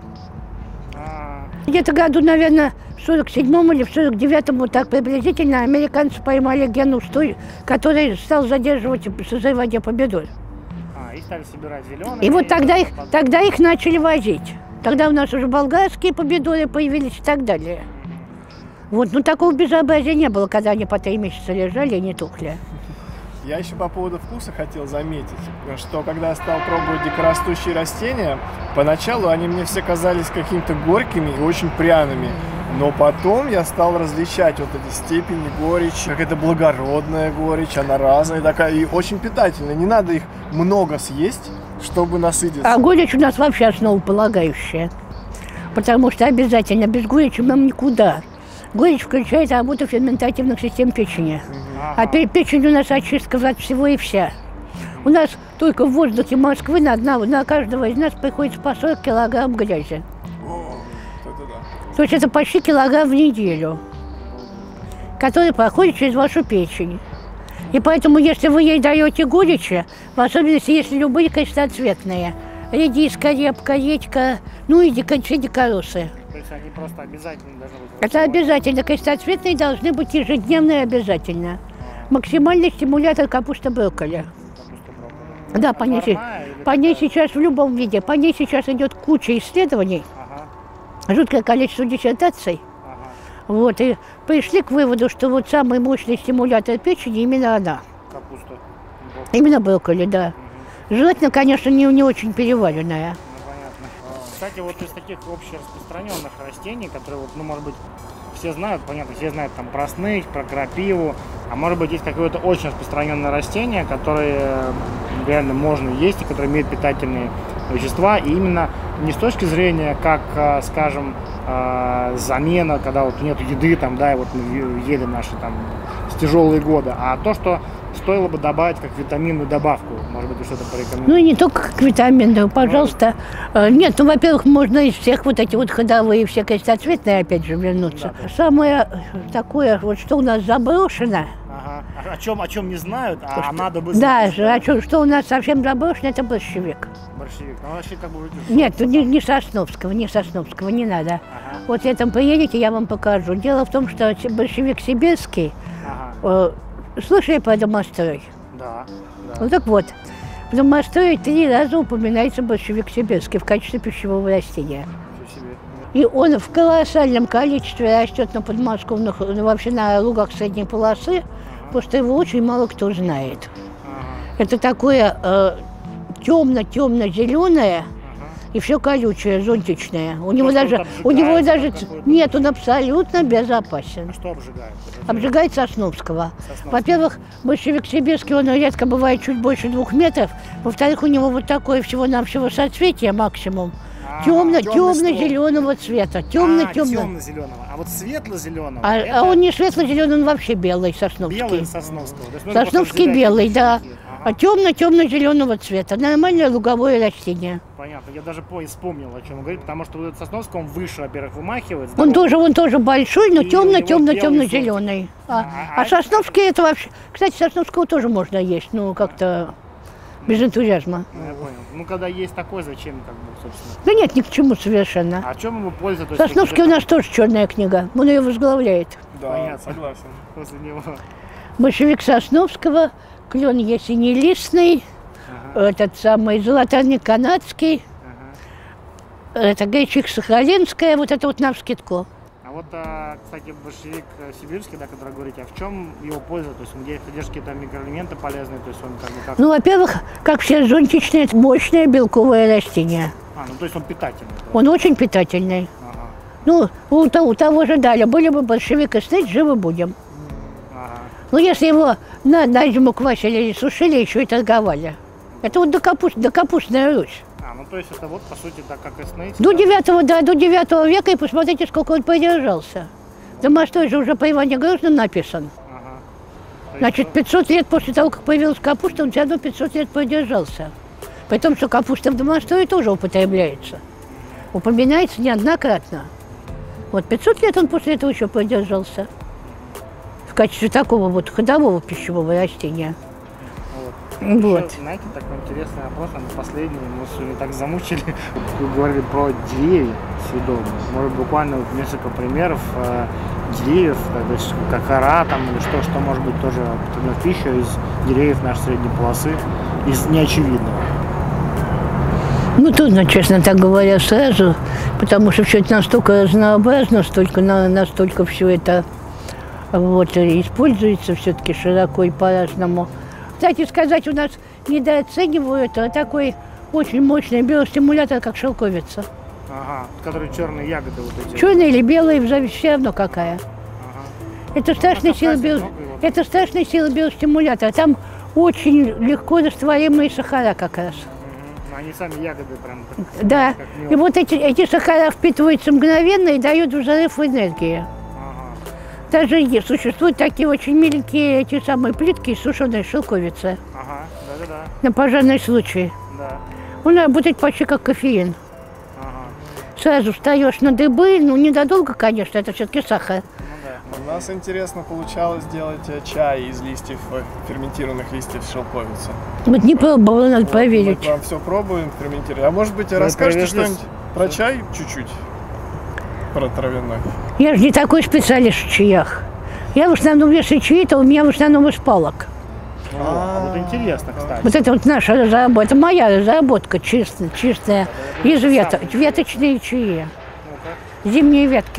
А, Где-то году, наверное, в сорок седьмом или в сорок девятом, вот так приблизительно, американцы поймали генустой, который стал задерживать и созревание помидор. а, и стали собирать зеленые. И вот тогда их, тогда их начали возить. Тогда у нас уже болгарские помидоры появились и так далее. Вот, ну такого безобразия не было, когда они по три месяца лежали и не тухли. Я еще по поводу вкуса хотел заметить, что когда я стал пробовать дикорастущие растения, поначалу они мне все казались какими-то горькими и очень пряными. Но потом я стал различать вот эти степени горечи, как это благородная горечь, она разная такая и очень питательная. Не надо их много съесть, чтобы насытиться. А горечь у нас вообще основополагающая. Потому что обязательно без горечи нам никуда. Горечь включает работу ферментативных систем печени. А пе- печень у нас очистка от всего и вся. У нас только в воздухе Москвы на, одного, на каждого из нас приходится по сорок килограмм грязи. О, вот это да. То есть это почти килограмм в неделю, который проходит через вашу печень. И поэтому, если вы ей даете горечи, в особенности, если любые крестоцветные, редиска, репка, редька, ну и дика- все дикоросы. То есть они просто обязательно должны быть. Это обязательно. Крестоцветные должны быть ежедневные обязательно. Максимальный стимулятор капуста брокколи. Капуста брокколи. Да, по ней, се- Отварная или по ней такая? сейчас в любом виде, по ней сейчас идет куча исследований, Ага, жуткое количество диссертаций. ага. Вот, и пришли к выводу, что вот самый мощный стимулятор печени именно она. Капуста. Именно брокколи, да. Угу. Желательно, конечно, не, не очень переваренная. Ну, понятно. Кстати, вот из таких общераспространенных растений, которые, вот, ну, может быть, все знают, понятно, все знают там про сныть, про крапиву, а может быть, есть какое-то очень распространенное растение, которое реально можно есть и которое имеет питательные вещества, и именно не с точки зрения, как, скажем, замена, когда вот нет еды, там, да, и вот мы ели наши там тяжелые годы, а то, что стоило бы добавить как витаминную добавку. Может быть, вы что-то порекомендуете? Ну и не только как витаминную, пожалуйста. Ну, нет, ну, во-первых, можно из всех вот эти вот ходовые, все крестоцветные, опять же, вернуться. Да, да. Самое такое, вот что у нас заброшено. Ага. О чем, о чем не знают, а что, надо бы знать. Да, о чем, что у нас совсем заброшено, это борщевик. Борщевик, ну вообще как бы... Нет, ну, не, не Сосновского, не Сосновского, не надо. Ага. Вот летом приедете, я вам покажу. Дело в том, что борщевик сибирский, ага. э, слышали про домострой? Да, да. Ну так вот, в домострое три раза упоминается борщевик сибирский в качестве пищевого растения. И он в колоссальном количестве растет на подмосковных, вообще на лугах средней полосы, ага. потому что его очень мало кто знает. Ага. Это такое э, темно-темно-зеленое, ага. и все колючее, зонтичное. У него даже, у него даже нет, он абсолютно безопасен. А что обжигает? Обжигает Сосновского. Во-первых, борщевик сибирский, он редко бывает чуть больше двух метров. Во-вторых, у него вот такое всего-навсего соцветие максимум. Темно, темно-зеленого цвета. Темно, а, темно. темно-зеленого. А вот светло-зеленого. А, это... а он не светло-зеленый, он вообще белый, сосновский. Белый Сосновского. Сосновский белый, да. Ага. А темно-темно-зеленого цвета. Нормальное луговое растение. Понятно. Я даже вспомнил, о чем он говорит, потому что вот Сосновский, он выше, во-первых, вымахивает. Он тоже, он тоже большой, но темно-темно-темно-зеленый. А, а, а, а Сосновский это вообще... Кстати, Сосновского тоже можно есть, ну как-то... Без энтузиазма. Ну, я понял. Ну, когда есть такой, зачем, как бы, собственно? Да нет, ни к чему совершенно. А о чем ему польза? Сосновский у нас тоже черная книга. Он ее возглавляет. Да, понятно, согласен. После него. Борщевик Сосновского, клен ясенелистный, ага. этот самый золотарник канадский, ага. это гречик сахалинская, вот это вот навскидку. А вот, кстати, борщевик сибирский, да, который говорите, а в чем его польза? То есть он содержит какие-то микроэлементы полезные, то есть он как бы как... Ну, во-первых, как все зонтичные, это мощное белковое растение. А, ну то есть он питательный? Правда? Он очень питательный. Ага. Ну, у того, у того же Даля, были бы борщевик и сныть, живы будем. Ага. Ну, если его на, на зиму квасили или сушили, еще и торговали. Это вот до, капуст, до капустная Русь. А, ну то есть это вот, по сути, так как и сныть. До девятого, да, до девятого века, и посмотрите, сколько он продержался. Домострой же уже по Иване Грозном написан. Ага. Значит, пятьсот лет после того, как появилась капуста, он все равно пятьсот лет продержался. При том, что капуста в домострое тоже употребляется. Упоминается неоднократно. Вот пятьсот лет он после этого еще продержался. В качестве такого вот ходового пищевого растения. Вот. Вот. Еще, знаете, такой интересный вопрос, на последний, мы сегодня так замучили. Вы говорили про деревья съедобные. Может, буквально вот несколько примеров э, деревьев, то есть как кора там или что, что может быть тоже употреблено в пищу из деревьев нашей средней полосы, из неочевидного. Ну, трудно, честно так говоря, сразу, потому что все это настолько разнообразно, столько, на, настолько все это вот, используется все-таки широко и по-разному. Кстати сказать, у нас недооценивают а такой очень мощный биостимулятор, как шелковица. Ага, который черные ягоды вот эти. Черные или белые, все равно какая. Ага. Это страшная ну, сила био... Это страшная сила биостимулятора. Там очень легко растворимые сахара как раз. Угу. Они сами ягоды прям. Да. И вот эти, эти сахара впитываются мгновенно и дают взрыв энергии. Даже существуют такие очень миленькие эти самые плитки из сушеной шелковицы. Ага, да-да-да. На пожарный случай. Да. Он работает почти как кофеин. Ага. Сразу встаешь на дыбы, ну недолго, конечно, это все-таки сахар. Ну, да. У нас интересно получалось сделать чай из листьев, ферментированных листьев шелковицы. Вот не пробовала, надо вот, проверить. Мы вам все пробуем, ферментируем. А может быть, расскажете что-нибудь про чай чуть-чуть? Про травяной. Я же не такой специалист в чаях. Я в основном, если чаи, то у меня в основном из палок. А, вот интересно, кстати. Вот это вот наша разработка, это моя разработка чистая, чистая. Из веток, веточные чаи. Зимние ветки.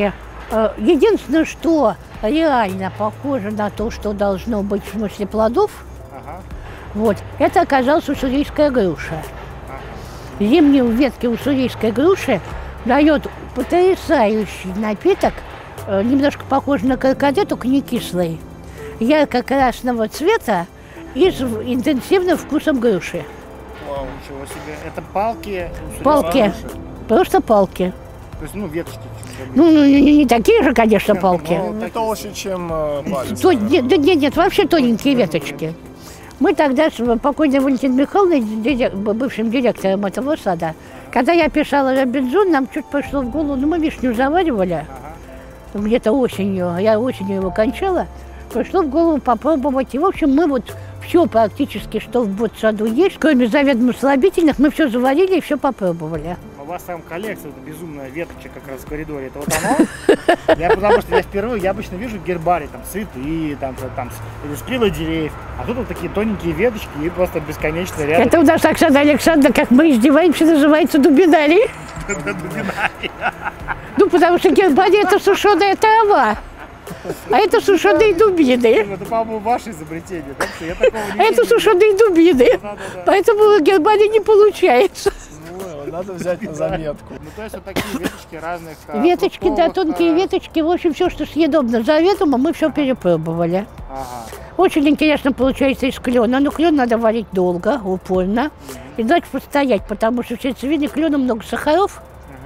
Единственное, что реально похоже на то, что должно быть в смысле плодов, ага. вот, это оказалась уссурийская груша. Ага. Зимние ветки уссурийской груши дает потрясающий напиток, немножко похож на каркаде, только не кислый, ярко-красного цвета и с интенсивным вкусом груши. Вау, ничего себе. Это палки? Палки. Просто палки. То есть, ну, веточки. Ну, не, не такие же, конечно, палки. Ну, не толще, чем э, палец. То, нет, нет, нет, вообще тоненькие веточки. Мы тогда с покойной Валентиной Михайловной, бывшим директором этого сада, когда я писала Робинзон, нам чуть пошло в голову, ну, мы вишню заваривали, ага. где-то осенью, я осенью его кончала, пришло в голову попробовать. И, в общем, мы вот все практически, что в ботсаду есть, кроме заведомо слабительных, мы все заварили и все попробовали. У вас там коллекция безумная веточек как раз в коридоре. Это вот оно? Я, потому что я впервые, я обычно вижу гербарий, там цветы, там, там или спилы деревьев. А тут вот такие тоненькие веточки и просто бесконечный ряд. Это у нас Оксана Александровна, как мы издеваемся, называется дубинарий. Дубинарий. Ну, потому что гербарий это сушеная трава. А это сушеные дубины. Это, по-моему, ваше изобретение. Так что я такого не а это сушеные дубины. Да, да, да. Поэтому гербарий не получается. Ну, надо взять на заметку. Ну, то есть вот такие веточки разных. Веточки, фруктовых, да, тонкие а... веточки. В общем, все, что съедобно заведомо, мы все ага. перепробовали. Ага. Очень интересно получается из клена. Но клен надо варить долго, упорно. Угу. И дать постоять, потому что в сердцевине клена много сахаров.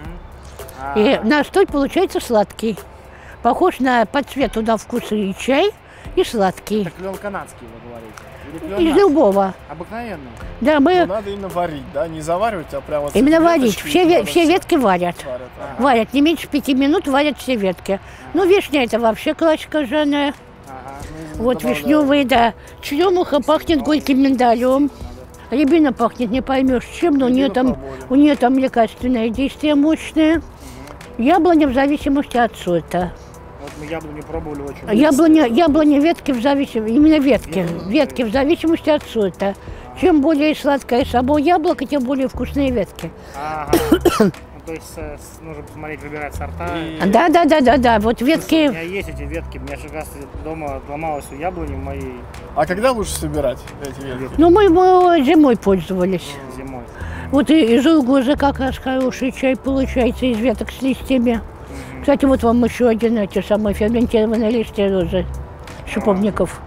Угу. И настой получается сладкий. Похож на по цвету, на вкус и чай, и сладкий. Это клен канадский, вы говорите? Или из любого. Обыкновенный? Да, мы... Но надо именно варить, да? Не заваривать, а прямо... Именно варить. Все, ве... все ветки варят. Варят, ага. варят. Не меньше пяти минут варят все ветки. Ага. Ну, вишня это вообще классика жанра. Ага. Ну, вот добавляю. Вишневые, да. Черемуха пахнет горьким миндалем. Рябина пахнет, не поймешь чем, но у нее, там, у нее там лекарственное действие мощное. Угу. Яблоня в зависимости от сорта. Вот мы яблони пробовали очень. Яблоня, яблони ветки в зависимости, именно ветки, ветки в зависимости от сорта. Чем более сладкое само яблоко, тем более вкусные ветки. Ага. Ну, то есть нужно посмотреть, выбирать сорта. И... Да, да, да, да, да. Вот ветки. У меня есть эти ветки, у меня же раз дома отломалась у яблони моей. А когда лучше собирать эти ветки? Ну мы, мы зимой пользовались. Зимой. Вот и из лугоза как раз хороший чай получается из веток с листьями. Кстати, вот вам еще один, эти самые ферментированные листья розы, шиповников.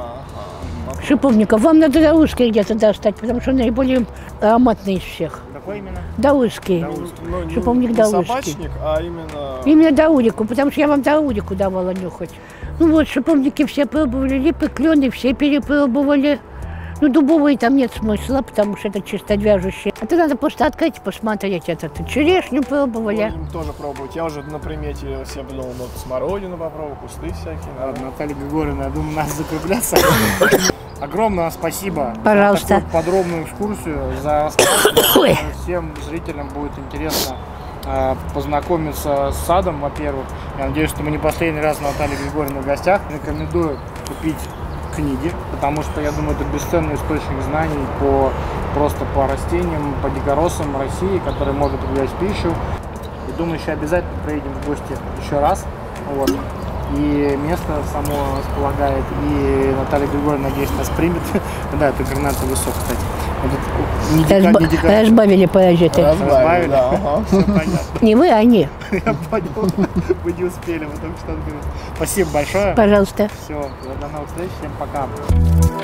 Шиповников. Вам надо даурский где-то достать, потому что наиболее ароматный из всех. Какой именно? Даурский. Ну, шиповник не даурский. Собачник, а именно... Именно даурику, потому что я вам даурику давала нюхать. Ну вот, шиповники все пробовали, липы, клены все перепробовали. Ну, дубовые там нет смысла, потому что это чисто вяжущее. Это надо просто открыть и посмотреть. Это черешню пробовали. Будем тоже пробовать. Я уже на примете себе думал, вот смородину попробую, кусты всякие. Ладно, Наталья Григорьевна, я думаю, надо закругляться. Огромное спасибо Пожалуйста. за такую подробную экскурсию, за рассказ. Всем зрителям будет интересно э, познакомиться с садом, во-первых. Я надеюсь, что мы не последний раз на Наталье Григорьевне в гостях. Рекомендую купить книги, потому что, я думаю, это бесценный источник знаний по, просто по растениям, по дикоросам России, которые можно употреблять в пищу. И думаю, еще обязательно приедем в гости еще раз. Вот. И место само располагает, и Наталья Григорьевна, надеюсь, нас примет. Да, это гранатовый высок, кстати. Не Разба не дика... Разбавили паразиты. Разбавили, да. Ага. Все понятно. Не вы, а они. Я понял. Вы не успели, вы только что. Спасибо большое. Пожалуйста. Все, до новых встреч, всем пока.